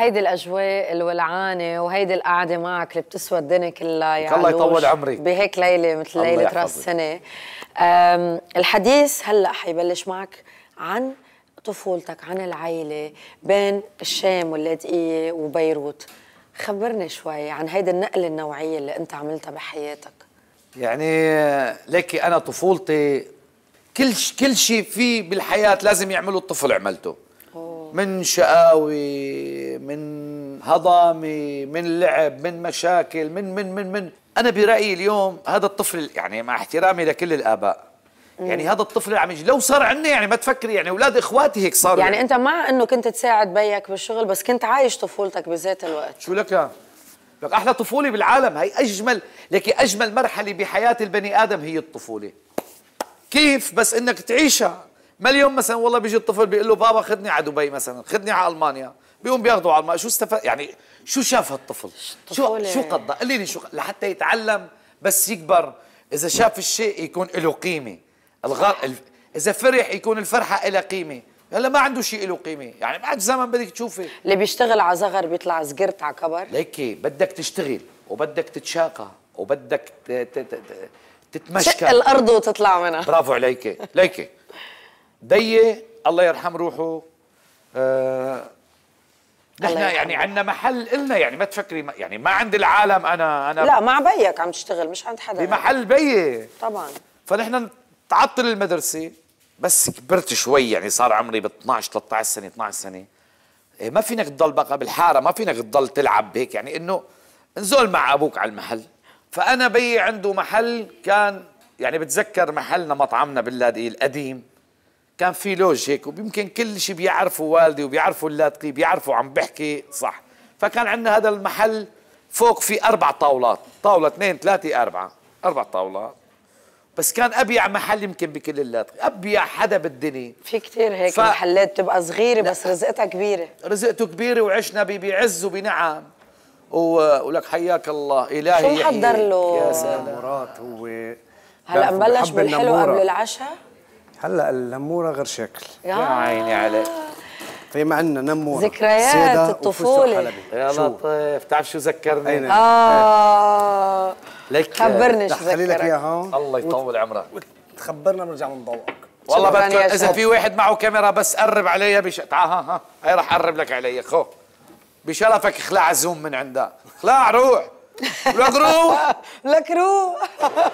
هيدي الاجواء الولعانه وهيدي القعده معك اللي بتسوى الدنيا كلها يا الله يطول عمرك بهيك ليله مثل ليله راس السنه. الحديث هلا حيبلش معك عن طفولتك، عن العائله بين الشام واللاذقيه وبيروت. خبرني شوي عن هيدي النقله النوعيه اللي انت عملتها بحياتك. يعني ليكي انا طفولتي كل شيء فيه بالحياه لازم يعمله الطفل عملته. من شقاوي، من هضامي، من لعب، من مشاكل، من انا برايي اليوم هذا الطفل، يعني مع احترامي لكل الاباء، يعني هذا الطفل عم يجي لو صار عندنا، يعني ما تفكري يعني اولاد اخواتي هيك صاروا. يعني انت مع انه كنت تساعد بيك بالشغل بس كنت عايش طفولتك بذات الوقت. شو لك لك احلى طفوله بالعالم، هي اجمل، لك اجمل مرحله بحياه البني ادم هي الطفوله. كيف بس انك تعيشها. ما اليوم مثلا والله بيجي الطفل بيقول له بابا خذني على دبي مثلا، خذني على المانيا، بيقوم بياخذوا على المانيا، شو استفاد يعني؟ شو شاف هالطفل؟ شو قضى؟ قل لي شو لحتى يتعلم بس يكبر. اذا شاف الشيء يكون له قيمه، اذا فرح يكون الفرحه لها قيمه. هلا ما عنده شيء له قيمه، يعني بعد زمن بدك تشوفي اللي بيشتغل على صغر بيطلع صغرت على كبر. ليكي بدك تشتغل وبدك تتشاقى وبدك تتمشكى، تشق الارض وتطلع منها. برافو عليكي. ليكي دي الله يرحم روحه، نحن يعني عندنا محل إلنا، يعني ما تفكري يعني ما عند العالم. انا لا مع بيك عم تشتغل مش عند حدا، بمحل بيي طبعا. فنحن تعطل المدرسه، بس كبرت شوي يعني صار عمري ب 12 13 سنه 12 سنه. ما فينك تضل بقى بالحاره، ما فينك تضل تلعب هيك، يعني انه انزل مع ابوك على المحل. فانا بيي عنده محل كان، يعني بتذكر محلنا مطعمنا باللاذقيه القديم كان في لوج هيك، ويمكن كل شيء بيعرفوا والدي وبيعرفوا اللاذقيه بيعرفوا عم بحكي صح. فكان عندنا هذا المحل فوق في 4 طاولات، طاوله 2 3 4 طاولات، بس كان ابيع محل يمكن بكل اللاذقيه، ابيع حدا بالدنيا. في كثير هيك محلات بتبقى صغيره بس رزقتها كبيره. رزقته كبيره وعشنا بعز وبنعم. ولك حياك الله الهي. شو محضر له؟ يا سلام. مرات هو هلا نبلش بالحلو قبل العشاء. هلا النموره غير شكل. يا عيني عليك. في معنا نموره ذكريات الطفوله. يا لطيف. بتعرف شو ذكرني؟ ليك خبرني شو خلي لك ذكرك. اياها. الله يطول عمرك. تخبرنا بنرجع بنضوقك. والله بدك اذا في واحد معه كاميرا بس قرب علي تعال ها هي راح اقرب لك علي. خو بشرفك اخلع زوم من عندها. اخلع روح. لك روح. لك روح.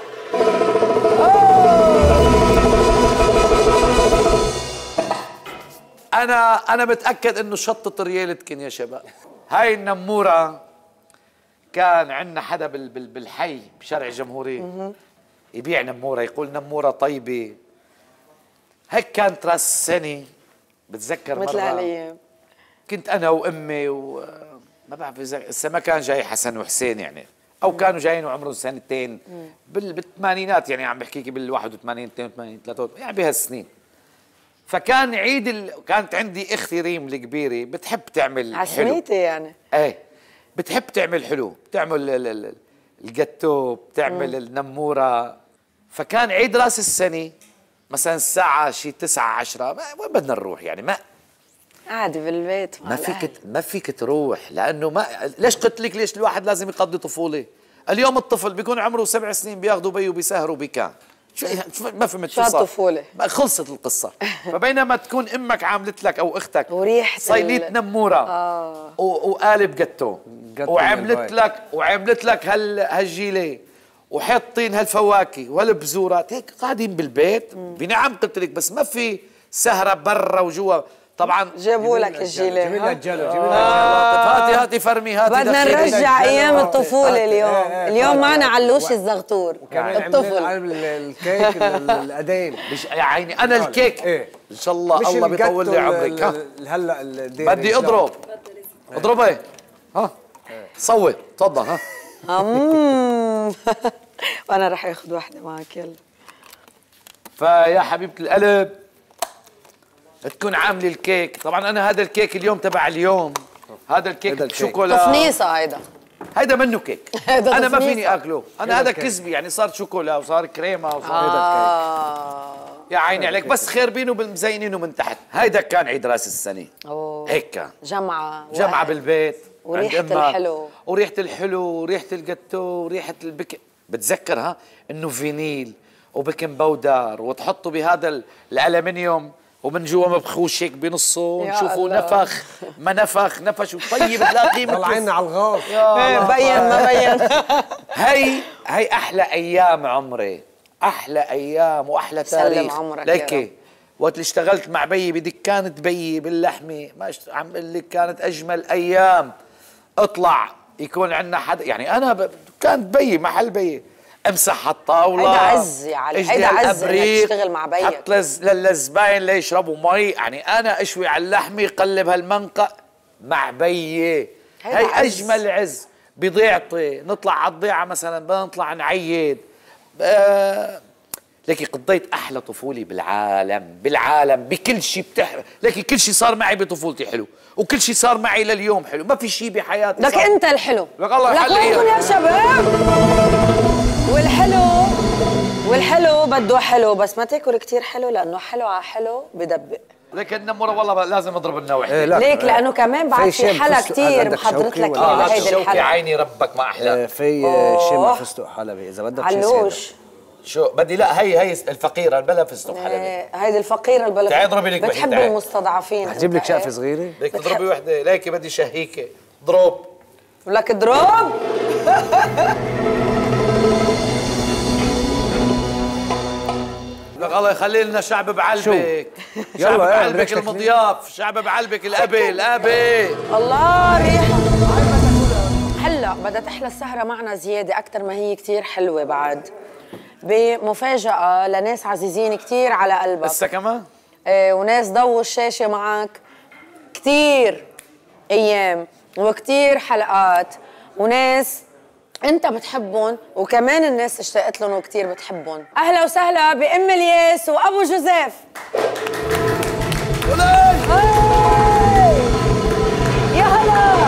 انا متاكد انه شطة ريالتكن يا شباب. هاي النموره كان عندنا حدا بالحي بشارع الجمهوريه يبيع نموره، يقول نموره طيبه. هيك كانت راس السنه. بتذكر مثل هالايام كنت انا وامي ما بعرف اذا ما كان جاي حسن وحسين يعني، او كانوا جايين وعمرهم سنتين بالثمانينات، يعني عم بحكيكي بال 81 82 83 يعني بهالسنين. فكان كانت عندي اختي ريم الكبيره بتحب تعمل حلو. عسميتي يعني. ايه بتحب تعمل حلو، بتعمل الجاتو، بتعمل النموره. فكان عيد راس السنه مثلا الساعه شي 9 10 وين بدنا نروح يعني؟ ما قاعدة بالبيت ما فيك تروح، لانه ما ليش قلت لك ليش الواحد لازم يقضي طفوله. اليوم الطفل بيكون عمره 7 سنين بياخذوا بي وبيسهروا بكان. شو ما فهمت شو الطفوله؟ خلصت القصه. فبينما تكون امك عاملت لك او اختك وريحه صينيه نموره وقالب جاتو وعملت لك هالجيليه وحاطين هالفواكه وهالبزورات هيك قاعدين بالبيت بنعم. قلت لك بس ما في سهره برا وجوا. طبعا جابوا لك الجيليه. جيب لنا الجلو. هاتي فرمي هاتي. بدنا نرجع ايام الطفوله اليوم. اليوم معنا علوش الزغطور الطفل. الكيك القديم يا عيني انا الكيك ان شاء الله بيطول لي عمرك. هلا بدي اضرب ايه ها صوت تفضل ها. وانا رح اخذ واحده معك. يلا فيا حبيبه القلب تكون عامله الكيك. طبعا انا هذا الكيك اليوم تبع اليوم، هذا الكيك شوكولا تفنيصه. هيدا منه كيك. انا ما فيني اكله. انا هذا كذبي يعني، صار شوكولا وصار كريمه وصار هذا الكيك. يا عيني عليك، بس خربين ومزينينه من تحت. هيدا كان عيد راس السنه. هيك كان جمعه بالبيت وريحه الحلو وريحه الحلو وريحه الجاتو وريحه بتذكرها انه فينيل وبيكنج باودر، وتحطه بهذا الالمنيوم ومن جوا مبخوش هيك بنصه، ونشوفه نفخ ما نفخ، نفش وطيب تلاقيه طلعنا على الغاز. بين ما بين. هي احلى ايام عمري، احلى ايام واحلى تاريخ. سلم عمرك ليكي وقت اللي اشتغلت مع بيي بدكانة بيي باللحمه، ما عم بقول لك كانت اجمل ايام. اطلع يكون عندنا حدا، يعني انا كانت بيي محل بيي امسح الطاوله، هيدا عز يعني، هيدا عز انك تشتغل مع بيك، حط للزباين ليشربوا مي، يعني انا اشوي على اللحمه يقلب هالمنقى مع بيي. هي اجمل عز. بضيعتي نطلع على الضيعه مثلا، بدنا نطلع نعيد. لكن قضيت احلى طفولي بالعالم بكل شيء لكن كل شيء صار معي بطفولتي حلو، وكل شيء صار معي لليوم حلو، ما في شيء بحياتي لك انت الحلو. لك الله لك وينكم يا شباب؟ والحلو بده حلو، بس ما تاكل كتير حلو، لانه حلو على حلو بدبق. لكن نمره والله لازم اضرب لنا وحده. ليك لانه كمان بعد في حلا كتير محضرت لك اياه بهيدي الحلقه. عيني ربك ما احلى. في شمع فستق حلبي اذا بدك علوش. شو بدي؟ لا هي الفقيره البلا فستق حلبي. هيدي الفقيره البلا. تعي اضربي لك بتحب المستضعفين. اجيب لك شقفه صغيره. بدك تضربي وحده. ليكي بدي شهيكه ضرب. ولك ضرب. لك الله يخلي لنا شعب بعلبك. شعب بعلبك المضياف، شعب بعلبك الابي. الله ريحه. هلا بدها تحلى السهره معنا زياده اكثر ما هي كثير حلوه بعد، بمفاجاه لناس عزيزين كثير على قلبك. لسه كمان؟ وناس ضووا الشاشه معك كثير ايام وكثير حلقات، وناس انت بتحبهم وكمان الناس اشتقت لهم وكثير بتحبهم. اهلا وسهلا بام الياس وابو جوزيف. يا هلا.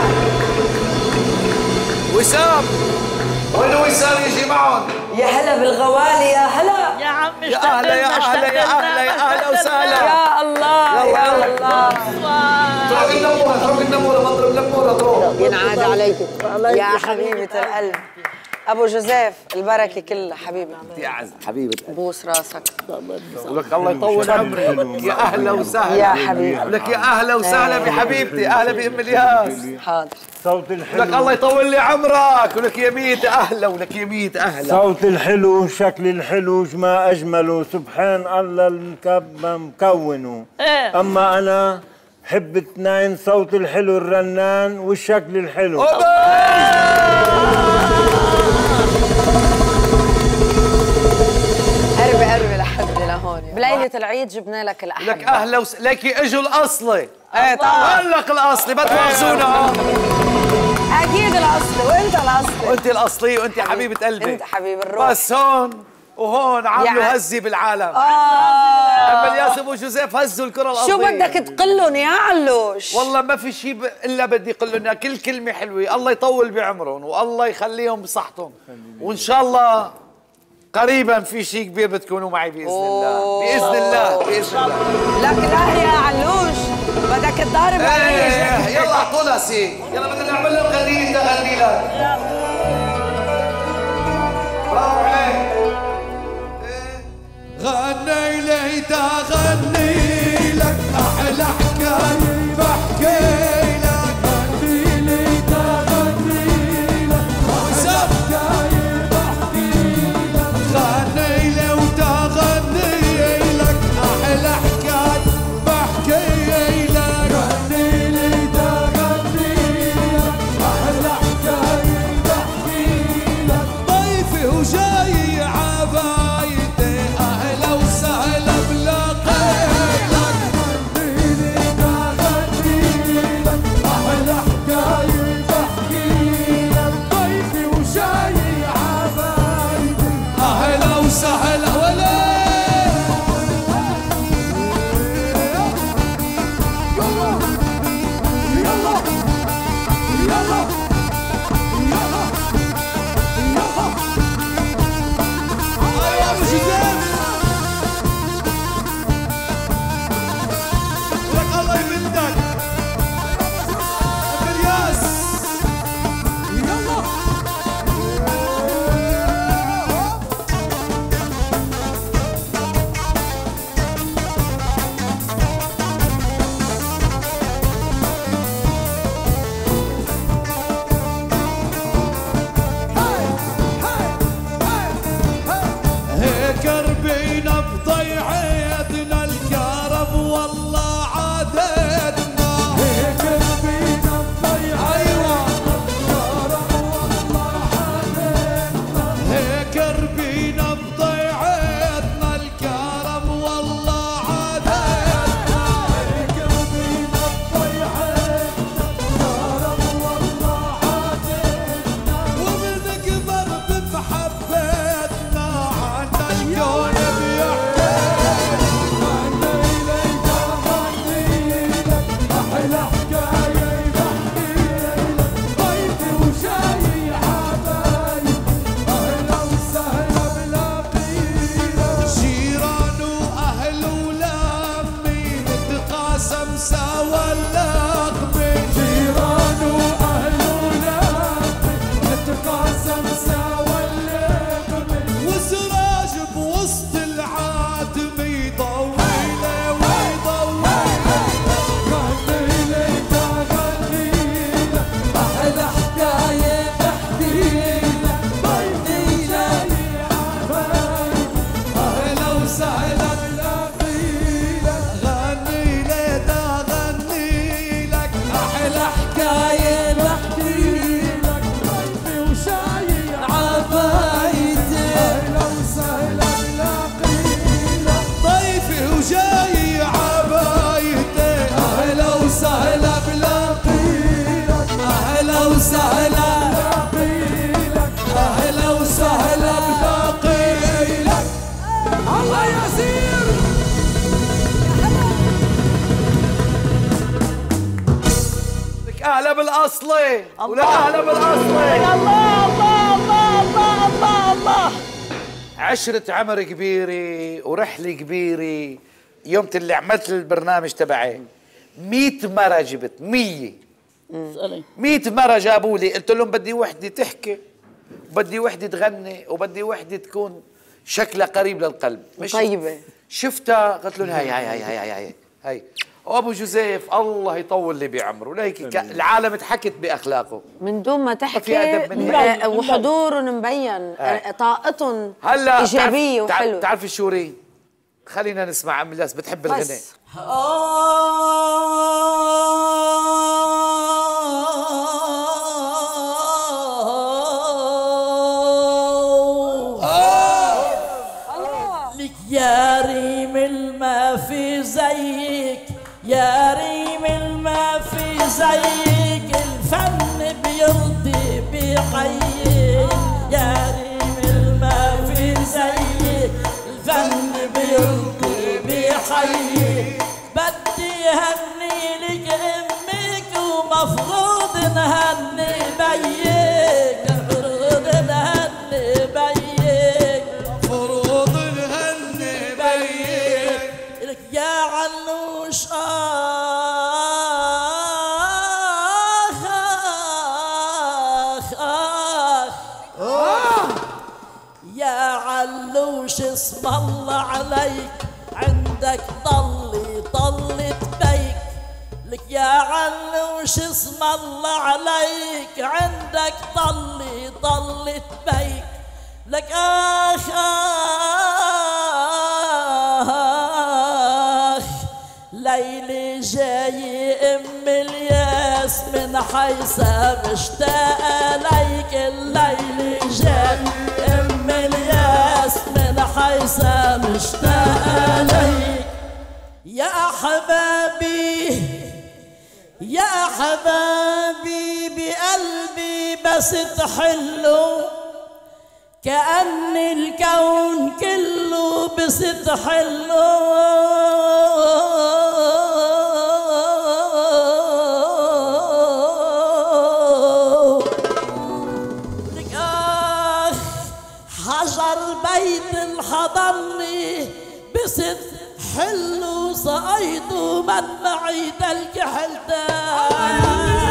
وسام، وين وسام يجي معهم؟ يا هلا بالغوالي. يا هلا يا عم. يا اهلا يا اهلا يا اهلا يا اهلا وسهلا. يا الله يا الله. اضرب النموره، اضرب النموره، بضرب النموره. اضرب. ينعاد عليك يا حبيبه القلب. ابو جوزيف البركه كلها حبيبي. يا عز حبيبي بوس راسك. ولك الله يطول عمرك. يا اهلا وسهلا يا حبيبي. لك يا اهلا وسهلا بحبيبتي. اهلا بام الياس. حاضر. صوت الحلو. لك الله يطول لي عمرك. ولك يا ميت اهلا. ولك يا ميت اهلا. صوت الحلو، شكل الحلو، ما اجمله، سبحان الله مكونه. اما انا حب اثنين، صوت الحلو الرنان والشكل الحلو. قربي لحد لهون. بليلة العيد جبنا لك الأحبة. لك أهلا لك اجوا الأصلي. ايه طبعا. قال لك الأصلي، ما تواخذونا. أكيد الأصلي، وأنت الأصلي. وأنت الأصلي وأنت حبيبة قلبي. أنت حبيب الروح. بس هون وهون عملوا هزي بالعالم. أما الياس أبو جوزيف هزوا الكرة الأرضية. شو بدك تقلن يا علوش؟ والله ما في شيء إلا بدي أقول لنا كل كلمة حلوة. الله يطول بعمرهم والله يخليهم بصحتهم، وإن شاء الله قريبا في شيء كبير بتكونوا معي بإذن الله. بإذن الله بإذن الله. لك لا يا علوش بدك تضارب علي. يلا اعطونا سي. يلا بدنا نعمل لهم غنية تغني لك. برافو عليك. غني لي تغني لك احلى حكايه بحكي لك. غني لي تغني لك احلى حكايه بحكي لك. غني لي وتغني لك احلى حكايه بحكي لك. غني لي تغني لك احلى حكايه بحكي لك. ضيفي وجاي عبايتي اهلا وسهلا بلقيتك. غني لي تغني أحلى حكاية بحكي لك، ضيفي وجاي عبايتي. أهلا وسهلا بلاقيلك، ضيفي وجاي عبايتي. أهلا وسهلا بلاقيلك، أهلا وسهلا بلاقيلك، أهلا وسهلا بلاقيلك. الله يسير. لك اهلا بالاصلي ولا اهلا بالاصلي. الله الله الله الله الله الله. عشرة عمر كبيرة ورحلة كبيرة. يوم اللي عملت البرنامج تبعي 100 مرة جبت 100 مرة جابوا لي، قلت لهم بدي وحدة تحكي وبدي وحدة تغني وبدي وحدة تكون شكلها قريب للقلب مش طيبة. شفتها قلت لهم هاي وابو جوزيف الله يطول لي بعمره. لهيك العالم اتحكت باخلاقه من دون ما في تحكي أدب من هيك. وحضورهم مبين، طاقتهم ايجابيه وحلوه. تعرفي شوري؟ خلينا نسمع عم الناس بتحب الغناء. بس لك يا ريم الما في زيك، يا ريم الما في زيك، الفن بيرضي بحييك. يا ريم الما في زيك، الفن بيرضي بحييك. بدي هني لك امك ومفروض نهني بيك، مفروض نهني بيك، مفروض نهني بيك. لك يا علوش يا علوش اسم الله عليك، عندك ضلي طلت بيك. لك يا علوش اسم الله عليك، عندك ضلي طلت بيك. لك ليلي جاي ام الياس من حيثها مشتاقه ليك. الليلي جاي ام الياس من حيثها مشتاقه ليك. يا حبابي يا حبابي بقلبي بس تحلو، كأن الكون كله بس تحلو. لك حجر بيت الحضني بس حلو، صعيدو من بعيد الكحلتان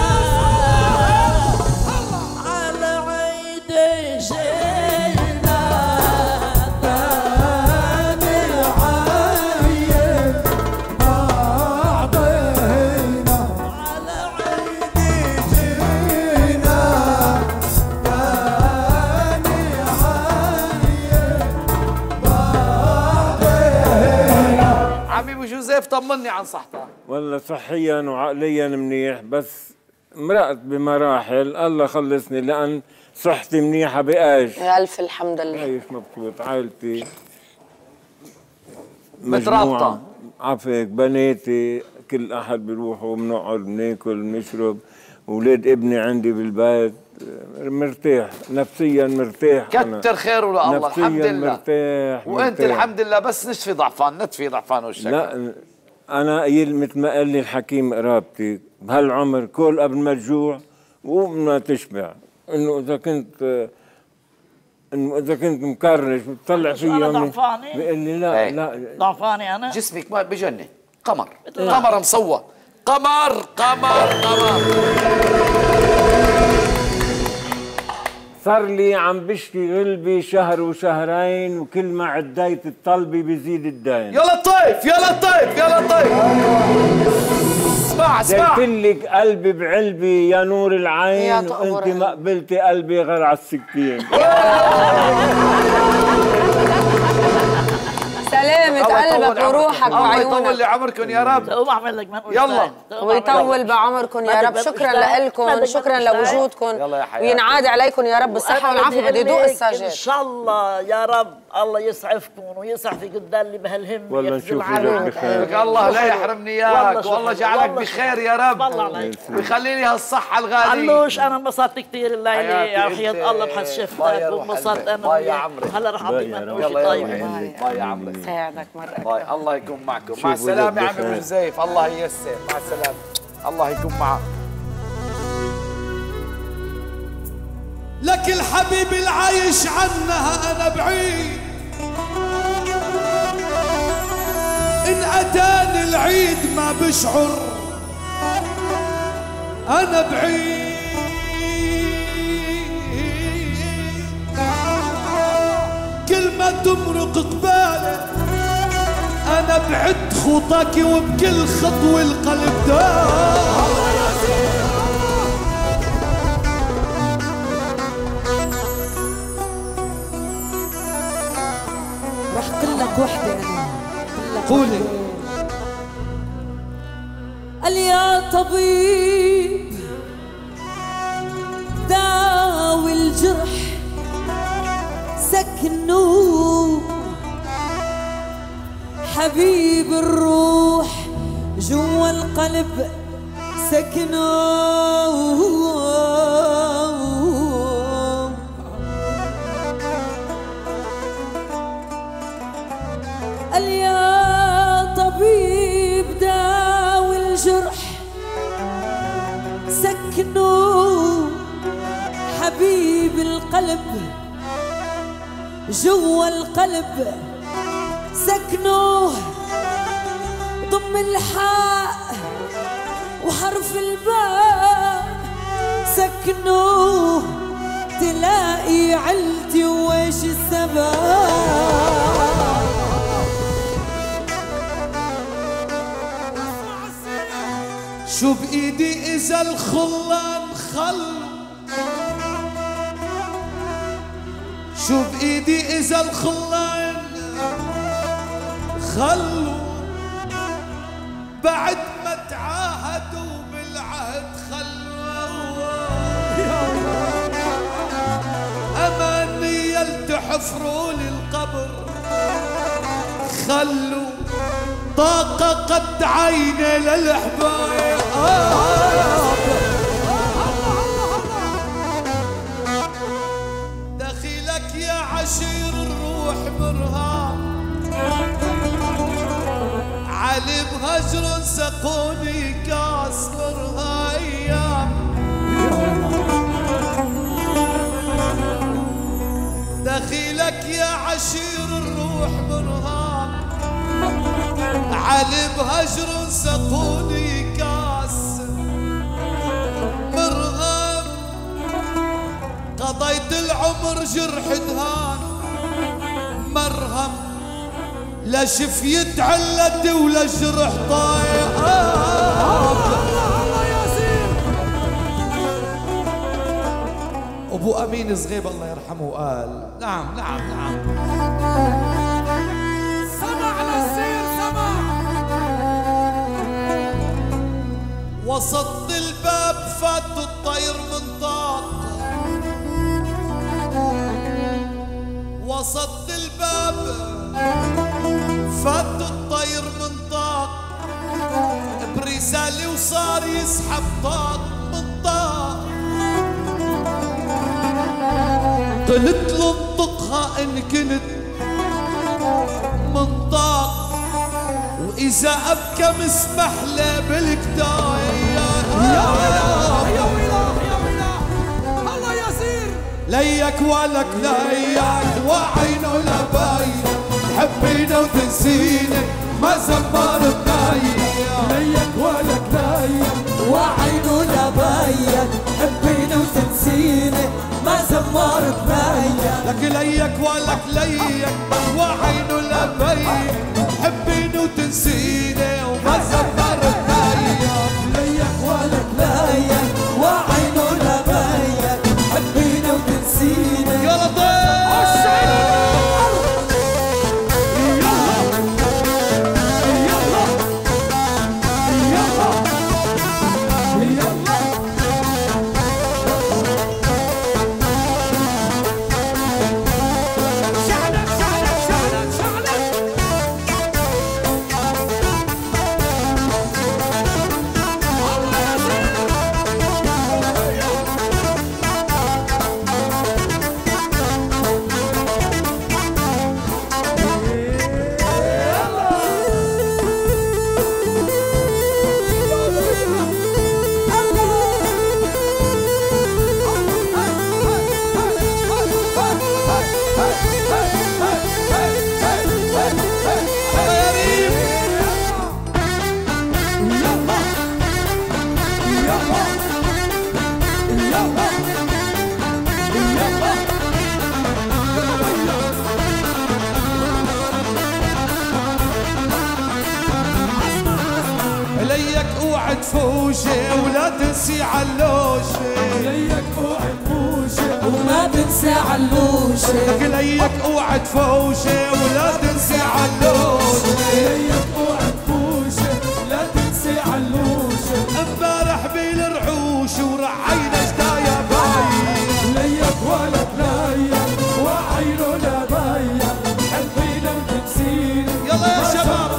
على عيدي جينا تاني عايم بعضينا. على عيدي جينا تاني عايم بعضينا. عمي ابو جوزيف طمني عن صحتك. والله صحيا وعقليا منيح، بس مرقت بمراحل الله خلصني لأن صحتي منيحة بقاش. ألف الحمد لله. عايش مبسوط، عائلتي مترابطة. عفيك بناتي كل أحد بيروحوا بنقعد بناكل بنشرب. ولاد ابني عندي بالبيت، مرتاح نفسيا، مرتاح. كتر خيره لله الحمد لله. مرتاح وانت مرتاح. الحمد لله، بس نتفي ضعفان وشك. لا انا مثل ما قال لي الحكيم قرابتي بهالعمر كل قبل ما تجوع وما تشبع. انه اذا كنت مكرش بتطلع فيا أنا ضعفانة؟ بيقول لي لا هي. لا ضعفاني انا؟ جسمك ما بجنن. قمر مصور. قمر. صار لي عم بشتي غلبي شهر وشهرين، وكل ما عديت الطلبي بيزيد الدين. يا لطيف اسمع قلت لك قلبي بعلبي يا نور العين، يا وانت ما قبلتي قلبي غير على السكين. سلامة قلبك وروحك وعيونك. الله يطول لي عمركم يا رب. تقوم اعمل لك منقول. يلا. ويطول بعمركم يا رب. شكرا لكم، شكرا لوجودكم، وينعاد عليكم يا رب بالصحة والعافية. بدي دوق السجاد ان شاء الله يا رب. الله يسعفكم ويسعف قدام اللي بهالهم. والله نشوف بخير. الله لا يحرمني اياك، والله جعلك بخير يا رب، ويخلي لي هالصحة الغالية. علوش انا انبسطت كثير الليلة يا حياة الله بحشفتك، وانبسطت انا وياك. هلا رح اعطيك منقوشة طيبة. باي يا عمري. ساعدك مرة. باي، الله يكون معكم. مع السلامة يا عمي ابو جزيف، الله ييسر. مع السلامة، الله يكون معك. لك الحبيب العايش عنها أنا بعيد، إن أتاني العيد ما بشعر أنا بعيد. كل ما تمرق قبالك أنا بعد خطاك، وبكل خطوة القلب دار. رح قل لك وحدة أنا. قولي. قال يا طبيب داوي الجرح، سكنوا حبيب الروح جوا القلب، سكنوا. قال يا طبيب داوي الجرح، سكنوا حبيب القلب جوا القلب، سكنوه. ضم الحاء وحرف الباء، سكنوه. تلاقي علتي ويش السبب. شو بإيدي إذا الخلان خل، شو بإيدي إذا الخلان خلوا، بعد ما تعاهدوا بالعهد خلوا. أماني يلتحفروا لي القبر، خلوا طاقة قد عيني للحبايب. دخيلك يا عشير الروح مرهام، علي بهجر سقوني كاس مرها ايام. دخيلك يا عشير الروح مرهام، علي بهجر سقوني كاس مرغم. قضيت العمر جرح دهان مرهم، لا شفيت علتي ولا جرح طايق. ابو امين زغيب الله يرحمه قال نعم نعم نعم. وسط الباب فات الطير من طاق، وسط الباب فات الطير من طاق، برسالة وصار يسحب طاق من طاق. قلت له انطقها ان كنت من طاق، وإذا أبكى مسمح له بالكتاية. يا ويلاه يا ويلاه يا ويلاه الله يسير. ليك ولك ليك وعينه لباينة، تحبينا وتنسينا ما زمر بناية. ليك ولك ليك وعينه لباية، تحبينا وتنسينا ما زمر بناية. لك ليك ولك ليك وعينه لباينة، تحبينا وتنسينا وما زمر بناية. ليك ولك ليك وعينه لباية، تحبينا وتنسينا. يا لطيف فوشة ولا تنسي علوشة ليك اوعى تفوشة ولا تنسي علوشة ليك اوعى تفوشة ولا تنسي علوشة ليك اوعى تفوشة لا تنسي علوشة امبارح بالرعوش ورعينا شتايا باين ليك ولا تلايق وعينه لا باين حبينا وتنسينا يلا يا شباب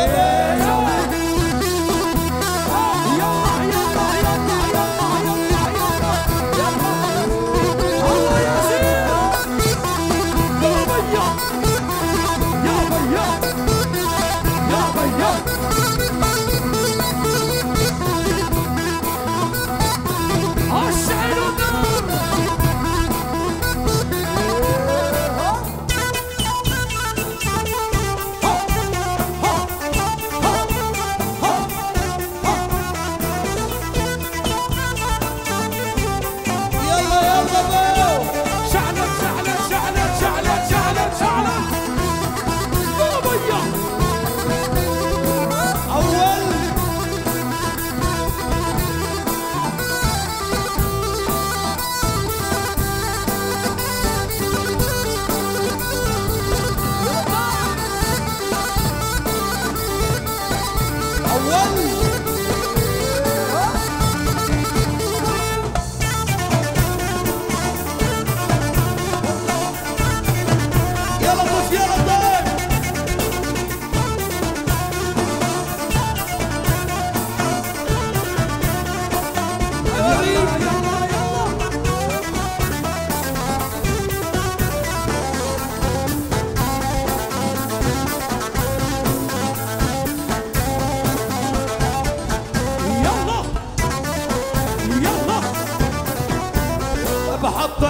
بحط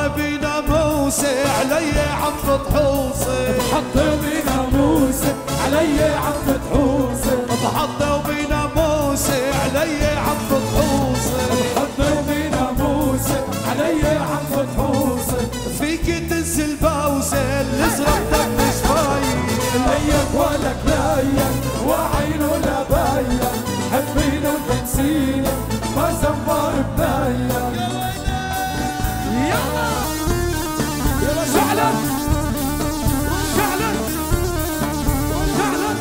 بناموسي علي عم فطحوسي بحط بناموسي علي عم فطحوسي بحط بناموسي علي عم فطحوسي بحط بناموسي علي عم فطحوسي فيك تنسي البوسه اللي زرقتك مش باين ليك ولك لايك وعينه لا باين حبينا وتنسينا ما زمر بنايا يلا شعلا شعلا شعلا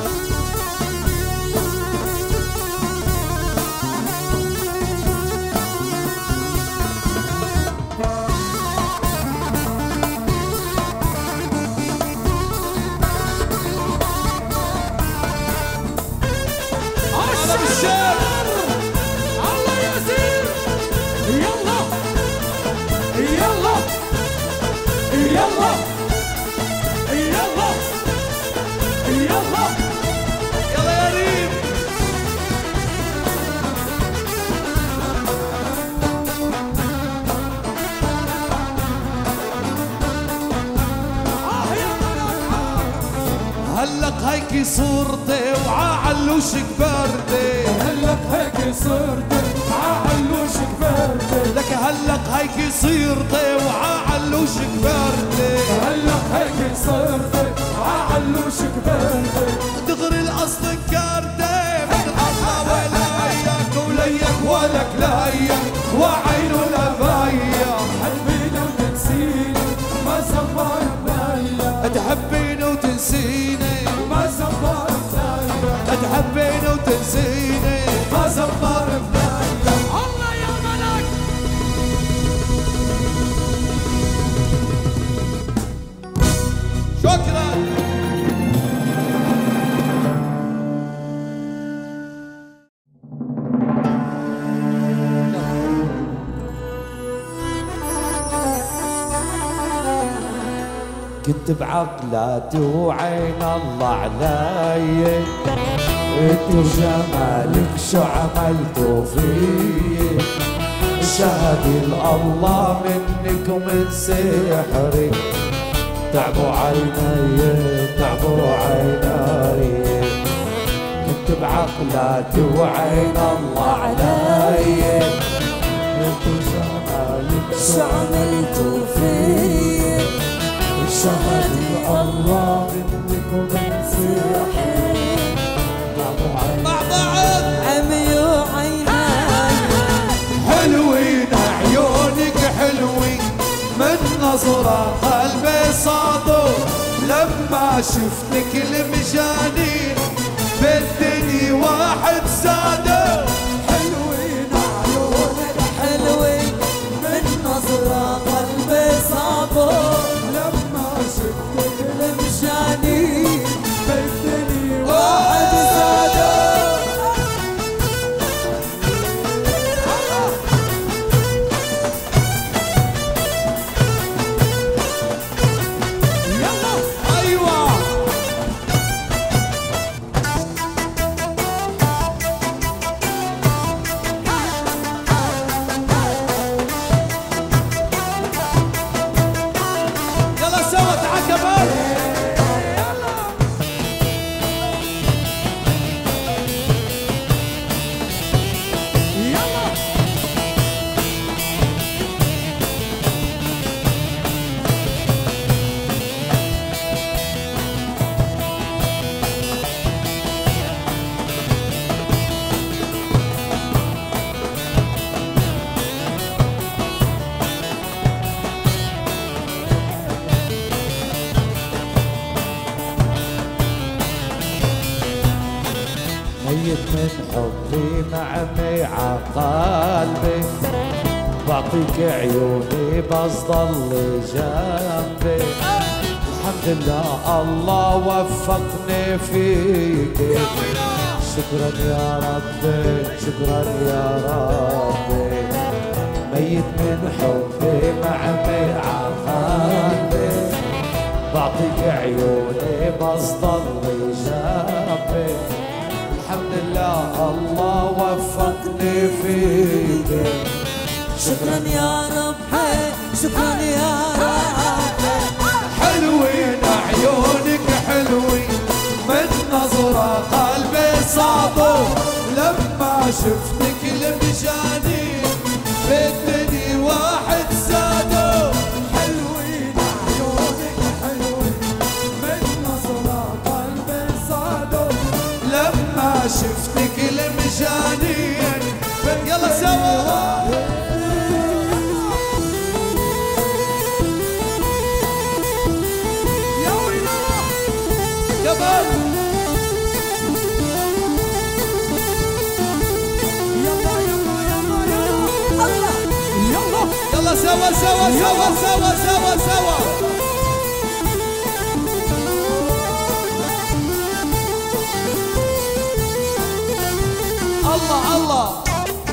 الله يزيد يلا يلا يلا يلا يلا يلا يا ريم هلق هيك صورتي وععلوشك باردة هلق هيك صورتي وععلوشك باردة لك هلق هيك صيرتي وععلوشك باردة هلق هيك صورتي وععلوشك باردة دغري الأصل كاردة من الله ولايك وليك ولك لايك وعينه لا باية حبينا وتنسينا ما زمر بنايا تحبيني وتنسيني ما زمر بنايا تحبيني وتنسيني ما زمر بنايا الله يا ملك شكرا كنت بعقلاتي وعين الله علي انت جمالك شو عملتوا فيي شهد الله منك ومن سحرك تعبوا عيني تعبوا عيني كنت بعقلاتي وعين الله علي انت جمالك شو عملتوا فيي شهد الله منك ومن سحرك مع بعض عمي وعيناي نظرة قلبي صادو لما شفتك المجانين بالدنيا واحد زادو. حلوين عيونك حلوين من نظرة قلبي صادو لما شفتك المجانين بالدنيا واحد زادو. ميت من حبي معمي عقلبي بعطيك عيوني بس ضل جنبي. الحمد لله الله وفقني فيك شكرا يا ربي شكرا يا ربي. ميت من حبي معمي عقلبي بعطيك عيوني بس ضل جنبي. الحمد لله الله وفقني فيك شكرا يا ربي شكرا يا ربي. حلوين عيونك حلوين من نظرة قلبي صادو لما شفتك المجانين بالدنيا واحد زادو. حلوين عيونك حلوين من نظرة قلبي صادو لما شفتك المجانين. يلا سوا يلا سوا سوا سوا سوا سوا سوا. الله الله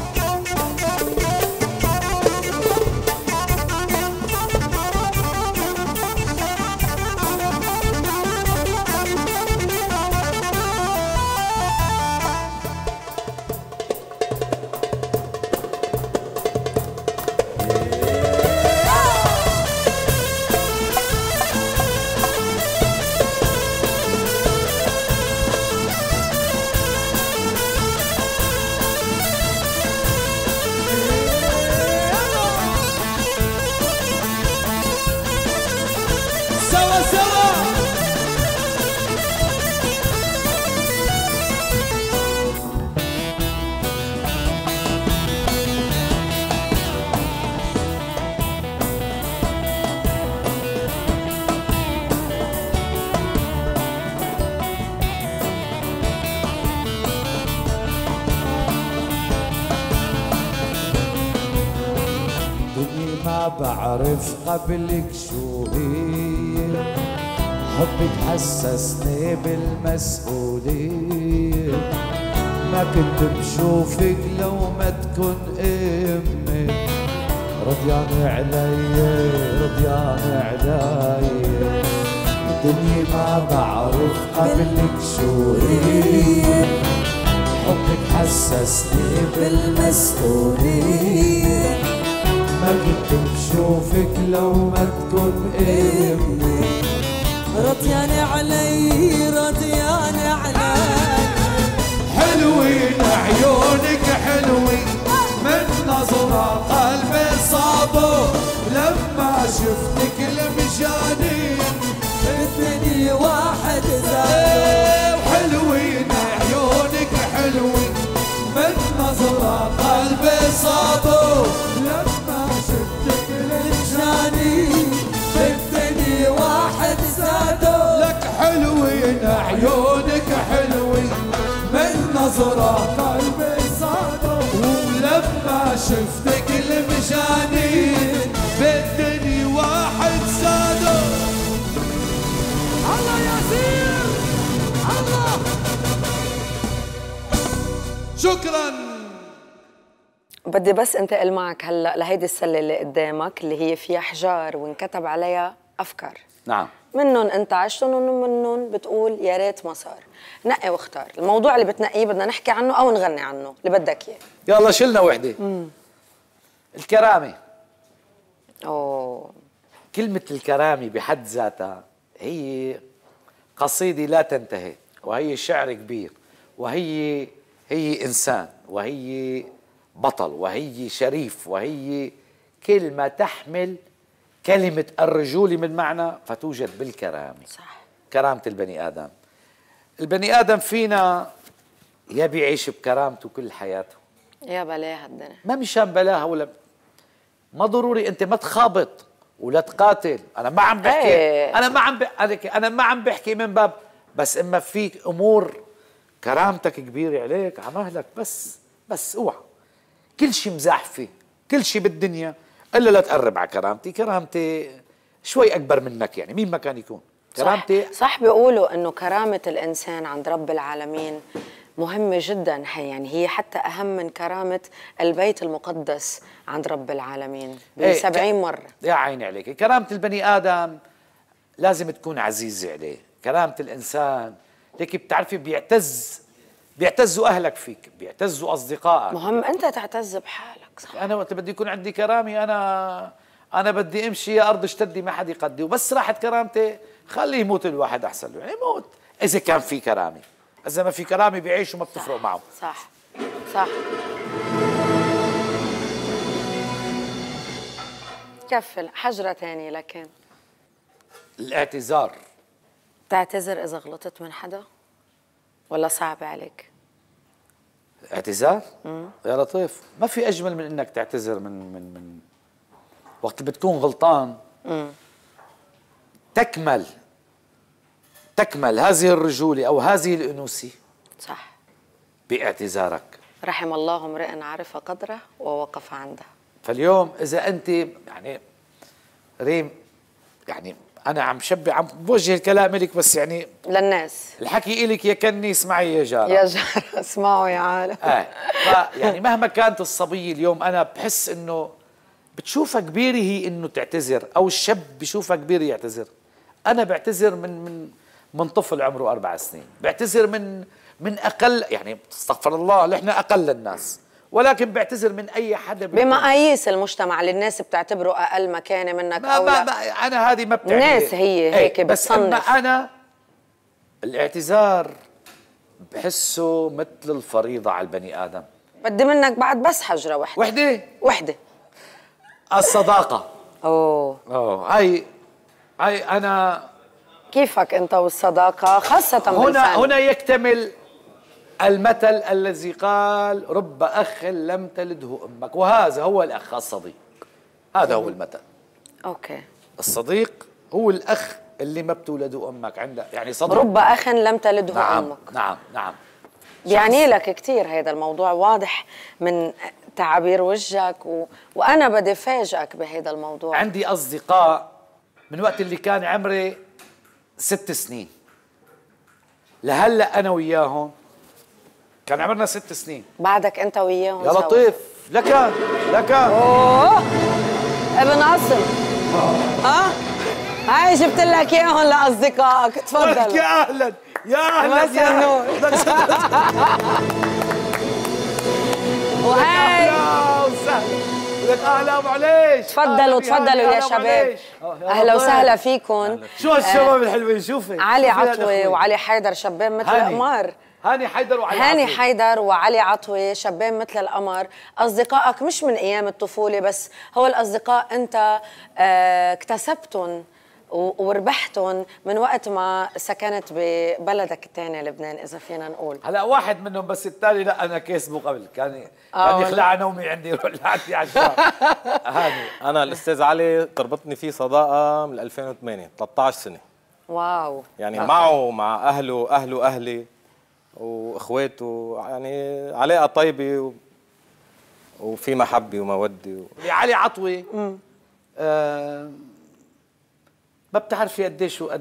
ما بعرف قبلك شو هي حبك حسسني بالمسؤولية. ما كنت بشوفك لو ما تكون امي رضيانة علي رضيانة علي. الدنيا ما بعرف قبلك شو هي حبك حسسني بالمسؤولية. ما كنت بشوفك لو ما تكون امي رضيانة علي رضيانة علي. حلوين عيونك حلوين من نظرة قلبي صادو لما شفتك المجانين الدنيا واحد زاد. حلوين عيونك حلوين من نظرة قلبي صادو لما شفتك المجانين بدي بس انتقل معك هلا لهيدي السله اللي قدامك اللي هي فيها حجار وانكتب عليها افكار. نعم. منهم انت عشتهم ومنهم بتقول يا ريت ما صار. نقي واختار، الموضوع اللي بتنقيه بدنا نحكي عنه او نغني عنه، اللي بدك اياه. يلا شلنا وحده. الكرامه. اوه. كلمة الكرامة بحد ذاتها هي قصيدة لا تنتهي، وهي شعر كبير، وهي إنسان، وهي بطل، وهي شريف، وهي كلمة تحمل كلمة الرجولة من معنى فتوجد بالكرامة. صح. كرامة البني آدم. البني آدم فينا يا بيعيش بكرامته كل حياته، يا بلاها الدنيا، ما مشان بلاها ولا ما ضروري انت ما تخابط ولا تقاتل. انا ما عم بحكي انا ما عم بحكي من باب، بس اما فيك امور كرامتك كبيره عليك عمهلك، بس اوعى كل شيء مزاح فيه، كل شيء بالدنيا الا لا تقرب على كرامتي. كرامتي شوي اكبر منك، يعني مين ما كان يكون كرامتي. صح بيقولوا انه كرامه الانسان عند رب العالمين مهمة جدا، يعني هي حتى أهم من كرامة البيت المقدس عند رب العالمين ب70 مرة. يا عيني عليك. كرامة البني آدم لازم تكون عزيزة عليه. كرامة الإنسان ليك بتعرفي بيعتزوا أهلك فيك، بيعتزوا أصدقائك. مهم أنت تعتز بحالك. صح. أنا وقت بدي يكون عندي كرامة أنا بدي أمشي يا أرض اشتدي ما حد يقدي، وبس راحت كرامتي خليه يموت الواحد أحسن له، يعني يموت إذا كان في كرامة. إذا ما في كرامة بيعيش وما بتفرق معه. صح صح. كفل حجرة تانية لكن الاعتذار. تعتذر إذا غلطت من حدا ولا صعب عليك؟ اعتذار؟ يا لطيف، ما في أجمل من إنك تعتذر من وقت اللي بتكون غلطان. تكمل هذه الرجولة أو هذه الأنوثة. صح. باعتذارك. رحم الله امرئ عرف قدره ووقف عنده. فاليوم إذا أنت يعني ريم، يعني أنا عم بوجه الكلام لك، بس يعني للناس الحكي إلك يا كني اسمعي يا جارة. يا جارة اسمعوا يا عالم. يعني مهما كانت الصبية اليوم أنا بحس إنه بتشوفها كبيرة هي إنه تعتذر، أو الشاب بشوفها كبيرة يعتذر. أنا بعتذر من طفل عمره 4 سنين، بعتذر من أقل، يعني استغفر الله نحن أقل الناس، ولكن بعتذر من أي حدا بمقاييس المجتمع اللي الناس بتعتبره أقل مكانة منك أو لا. أنا هذه ما بتعني الناس هي هيك بتصنف. بس أنا الاعتذار بحسه مثل الفريضة على البني آدم. بدي منك بعد بس حجرة وحدة. الصداقة. أوه. هاي أنا كيفك أنت والصداقة خاصة هنا يكتمل المثل الذي قال رب أخ لم تلده أمك، وهذا هو الأخ الصديق. هذا هو المثل. أوكي. الصديق هو الأخ اللي ما بتولده أمك عنده، يعني صديق. رب أخ لم تلده أمك. نعم. يعني لك كتير هذا الموضوع، واضح من تعابير وجهك وأنا بدي فاجئك بهذا الموضوع. عندي أصدقاء من وقت اللي كان عمري 6 سنين لهلا أنا وياهم كان عمرنا 6 سنين. بعدك أنت وياهم يا لطيف. لكان أوه ابن أصل. هاي جبت لك إياهم لأصدقائك. تفضل. يا أهلا يا نور. وهاي لك اهلا معليش. تفضلوا يا شباب. اهلا وسهلا فيكم. شو هالشباب الحلوين. شوفي علي عطوي وعلي حيدر شباب مثل القمر. هاني حيدر وعلي عطوي شباب مثل القمر. اصدقائك مش من ايام الطفوله بس، هو الاصدقاء انت اكتسبتهم وربحتهم من وقت ما سكنت ببلدك الثاني لبنان، اذا فينا نقول. هلا واحد منهم، بس الثاني لا انا كاسبه قبل، كان يخلع نومي عندي يروح لعندي على الشام. هاني. انا الاستاذ علي تربطني فيه صداقه من 2008 13 سنه. واو. يعني معه ومع اهله اهلي واخواته، يعني علاقه طيبه وفي محبه وموده علي عطوي ما بتعرفي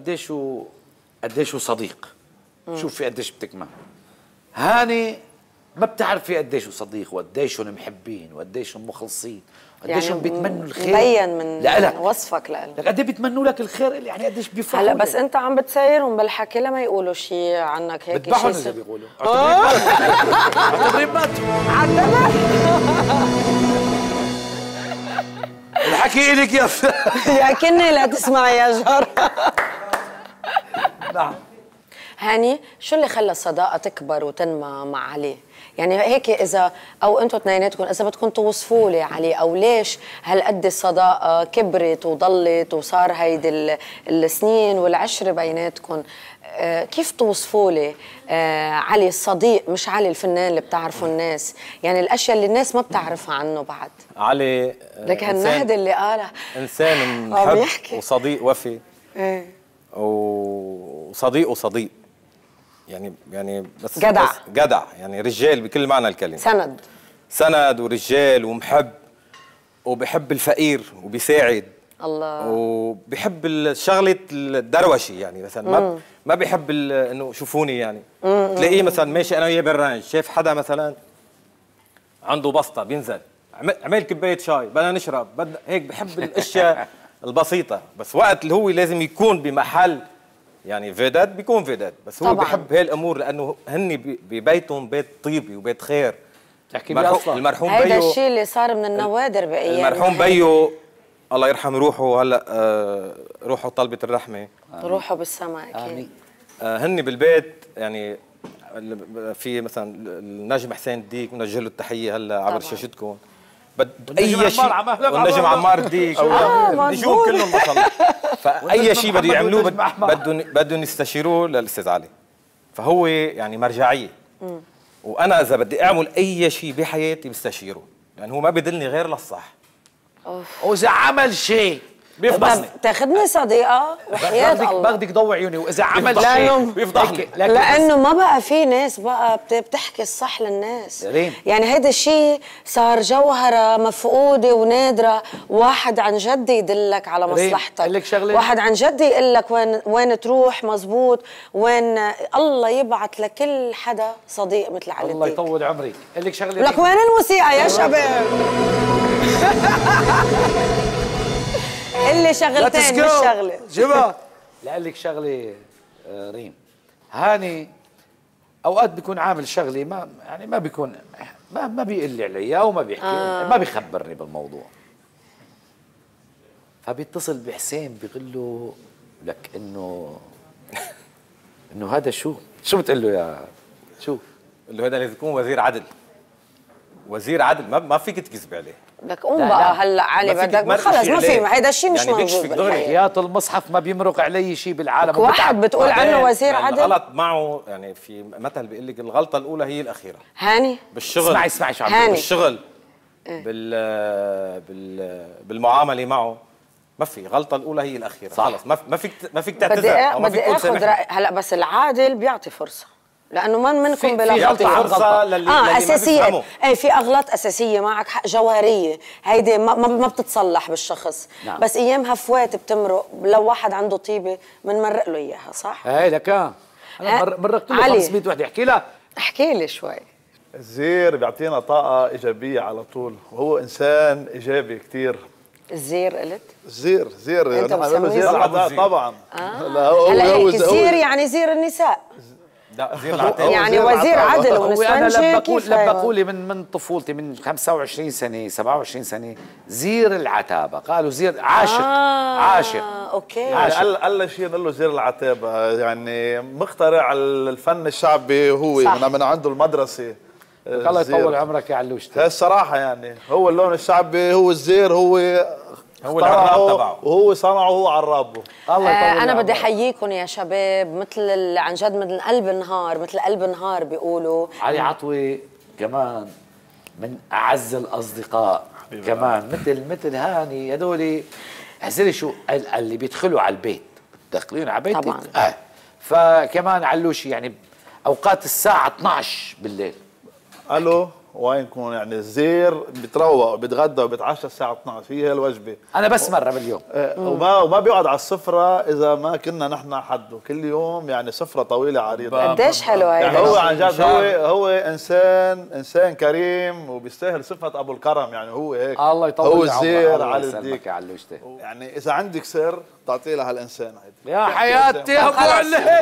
قديش صديق. شوفي قديش بتكمل. هاني ما بتعرفي قديش صديق وقديش محبين وقديش مخلصين وقديش يعني بيتمنوا الخير. مبين من لك وصفك لك قد ايه بيتمنوا لك الخير، يعني قديش بيفرحوا. هلا بس انت عم بتسايرهم بالحكي لما يقولوا شيء عنك هيك بتبعهم زي بيقولوا اعتبرين ماتوا الحكي إلك يا كني لا تسمعي يا جار. نعم. هاني، شو اللي خلى الصداقة تكبر وتنمى مع علي؟ يعني هيك إذا أو أنتوا اثنيناتكم إذا بدكم توصفوا لي علي، أو ليش هالقد الصداقة كبرت وضلت وصار هيدي السنين والعشرة بيناتكم، كيف توصفوا لي علي الصديق مش علي الفنان اللي بتعرفوا الناس؟ يعني الأشياء اللي الناس ما بتعرفها عنه بعد. علي لك هالنهد اللي قالها إنسان محب وصديق وفي. وصديق يعني بس جدع يعني رجال بكل معنى الكلمة. سند ورجال ومحب وبحب الفقير وبيساعد الله، وبحب الشغلة الدروشة. يعني مثلا ما بيحب انه شوفوني، يعني تلاقيه مثلا ماشي انا وياه بالرانج، شايف حدا مثلا عنده بسطة بينزل عمل كوباية شاي بدنا نشرب هيك. بحب الاشياء البسيطة، بس وقت اللي هو لازم يكون بمحل يعني فيدات بيكون فيدات، بس هو بحب هاي الامور لانه هن ببيتهم بيت طيبي وبيت خير. المرحوم بيو هيدا الشيء اللي صار من النوادر بايام المرحوم بيو الله يرحم روحه. هلا روحه طلبت الرحمه، روحه بالسماء اكيد. هن بالبيت يعني في مثلا النجم حسين الديك بنوجه له التحيه هلا عبر شاشتكم. اي شيء والنجم عمار الديك النجوم كلهم بطل. فاي شيء بده يعملوه بدهم يستشيروه للاستاذ علي. فهو يعني مرجعيه. وانا اذا بدي اعمل اي شيء بحياتي بستشيره، لانه هو ما بدلني غير للصح. واذا عمل شيء بيفضحني. تاخذني صديقه وحياة الله باخدك ضوء عيوني، واذا عمل شيء بيفضحني. لانه ما بقى في ناس بقى بتحكي الصح للناس. يعني هيدا الشيء صار جوهره مفقوده ونادره. واحد عن جد يدلك على مصلحتك، واحد عن جد يقول لك وين تروح مزبوط، وين الله يبعث لكل حدا صديق مثل علي. الله يطول عمرك. قال لك شغله لك وين الموسيقى يا شباب؟ اللي شغلتين مش شغله جبا. لا لك شغله ريم، هاني اوقات بيكون عامل شغله ما يعني ما بيكون ما بيقول لي عليها وما بيحكي ما بيخبرني بالموضوع. فبيتصل بحسين بيقول له لك انه هذا شو بتقول له يا شو؟ بقول له هذا لازم يكون وزير عدل. وزير عدل ما فيك تكذب عليه. بدك قوم بقى هلا علي بدك خلص ما في هيدا الشيء مش موجود بالحياة. المصحف ما بيمرق علي شيء بالعالم. واحد بتقول عنه وزير عدل. الغلط معه يعني في مثل بيقول لك الغلطة الأولى هي الأخيرة. هاني بالشغل اسمعي شو عم بقول. بالشغل بالمعاملة معه ما في. غلطة الأولى هي الأخيرة. خلص ما فيك تعتذر أو ما فيك تقول سامحني. هلا بس العادل بيعطي فرصة، لأنه من منكم بلا غلطة فرصة للي أساسية. ايه في أغلاط أساسية معك حق جوهرية، هيدي ما بتتصلح بالشخص. نعم. بس أيام هفوات بتمرق. لو واحد عنده طيبة بنمرق له إياها صح؟ هاي لك أنا مرقت له 500 وحدة. احكي لي شوي. الزير بيعطينا طاقة إيجابية على طول، وهو إنسان إيجابي كتير. الزير قلت؟ زير انت بتسميه زير العداء طبعا. هلا هيك زير يعني زير النساء. لا زير العتاب يعني وزير عدل ونسوانجي. انا لبقوا لي من طفولتي من 25 سنه 27 سنه زير العتابه. قالوا زير عاشق. اوكي. يعني قال شيء نقول له زير العتابه، يعني مخترع الفن الشعبي هو من عنده المدرسه. الله يطول عمرك يا علوشتي. هي الصراحه يعني هو اللون الشعبي، هو الزير، هو العراب تبعه، وهو صنعه، وهو عرابه. الله يطول. انا بدي احييكم يا شباب، مثل عن جد مثل قلب نهار، مثل قلب نهار بيقولوا. علي عطوي كمان من اعز الاصدقاء كمان، مثل هاني هذول احزري شو اللي بيدخلوا على البيت داخلين على بيتك طبعا. فكمان علوشي يعني اوقات الساعه 12 بالليل الو وين يكون يعني الزير بتروق وبتغدى وبتعشى الساعه 12 هي الوجبه. انا بس مره باليوم. وما بيقعد على السفره اذا ما كنا نحن حده كل يوم، يعني سفره طويله عريضه. قديش حلو هيدا. يعني هو عن جد هو انسان كريم وبيستاهل صفه ابو الكرم، يعني هو هيك. الله يطول هو الزير على الديك يا علوشتي. يعني اذا عندك سر تعطيه لهالانسان هيدا. يا حياتي يا ابو علي.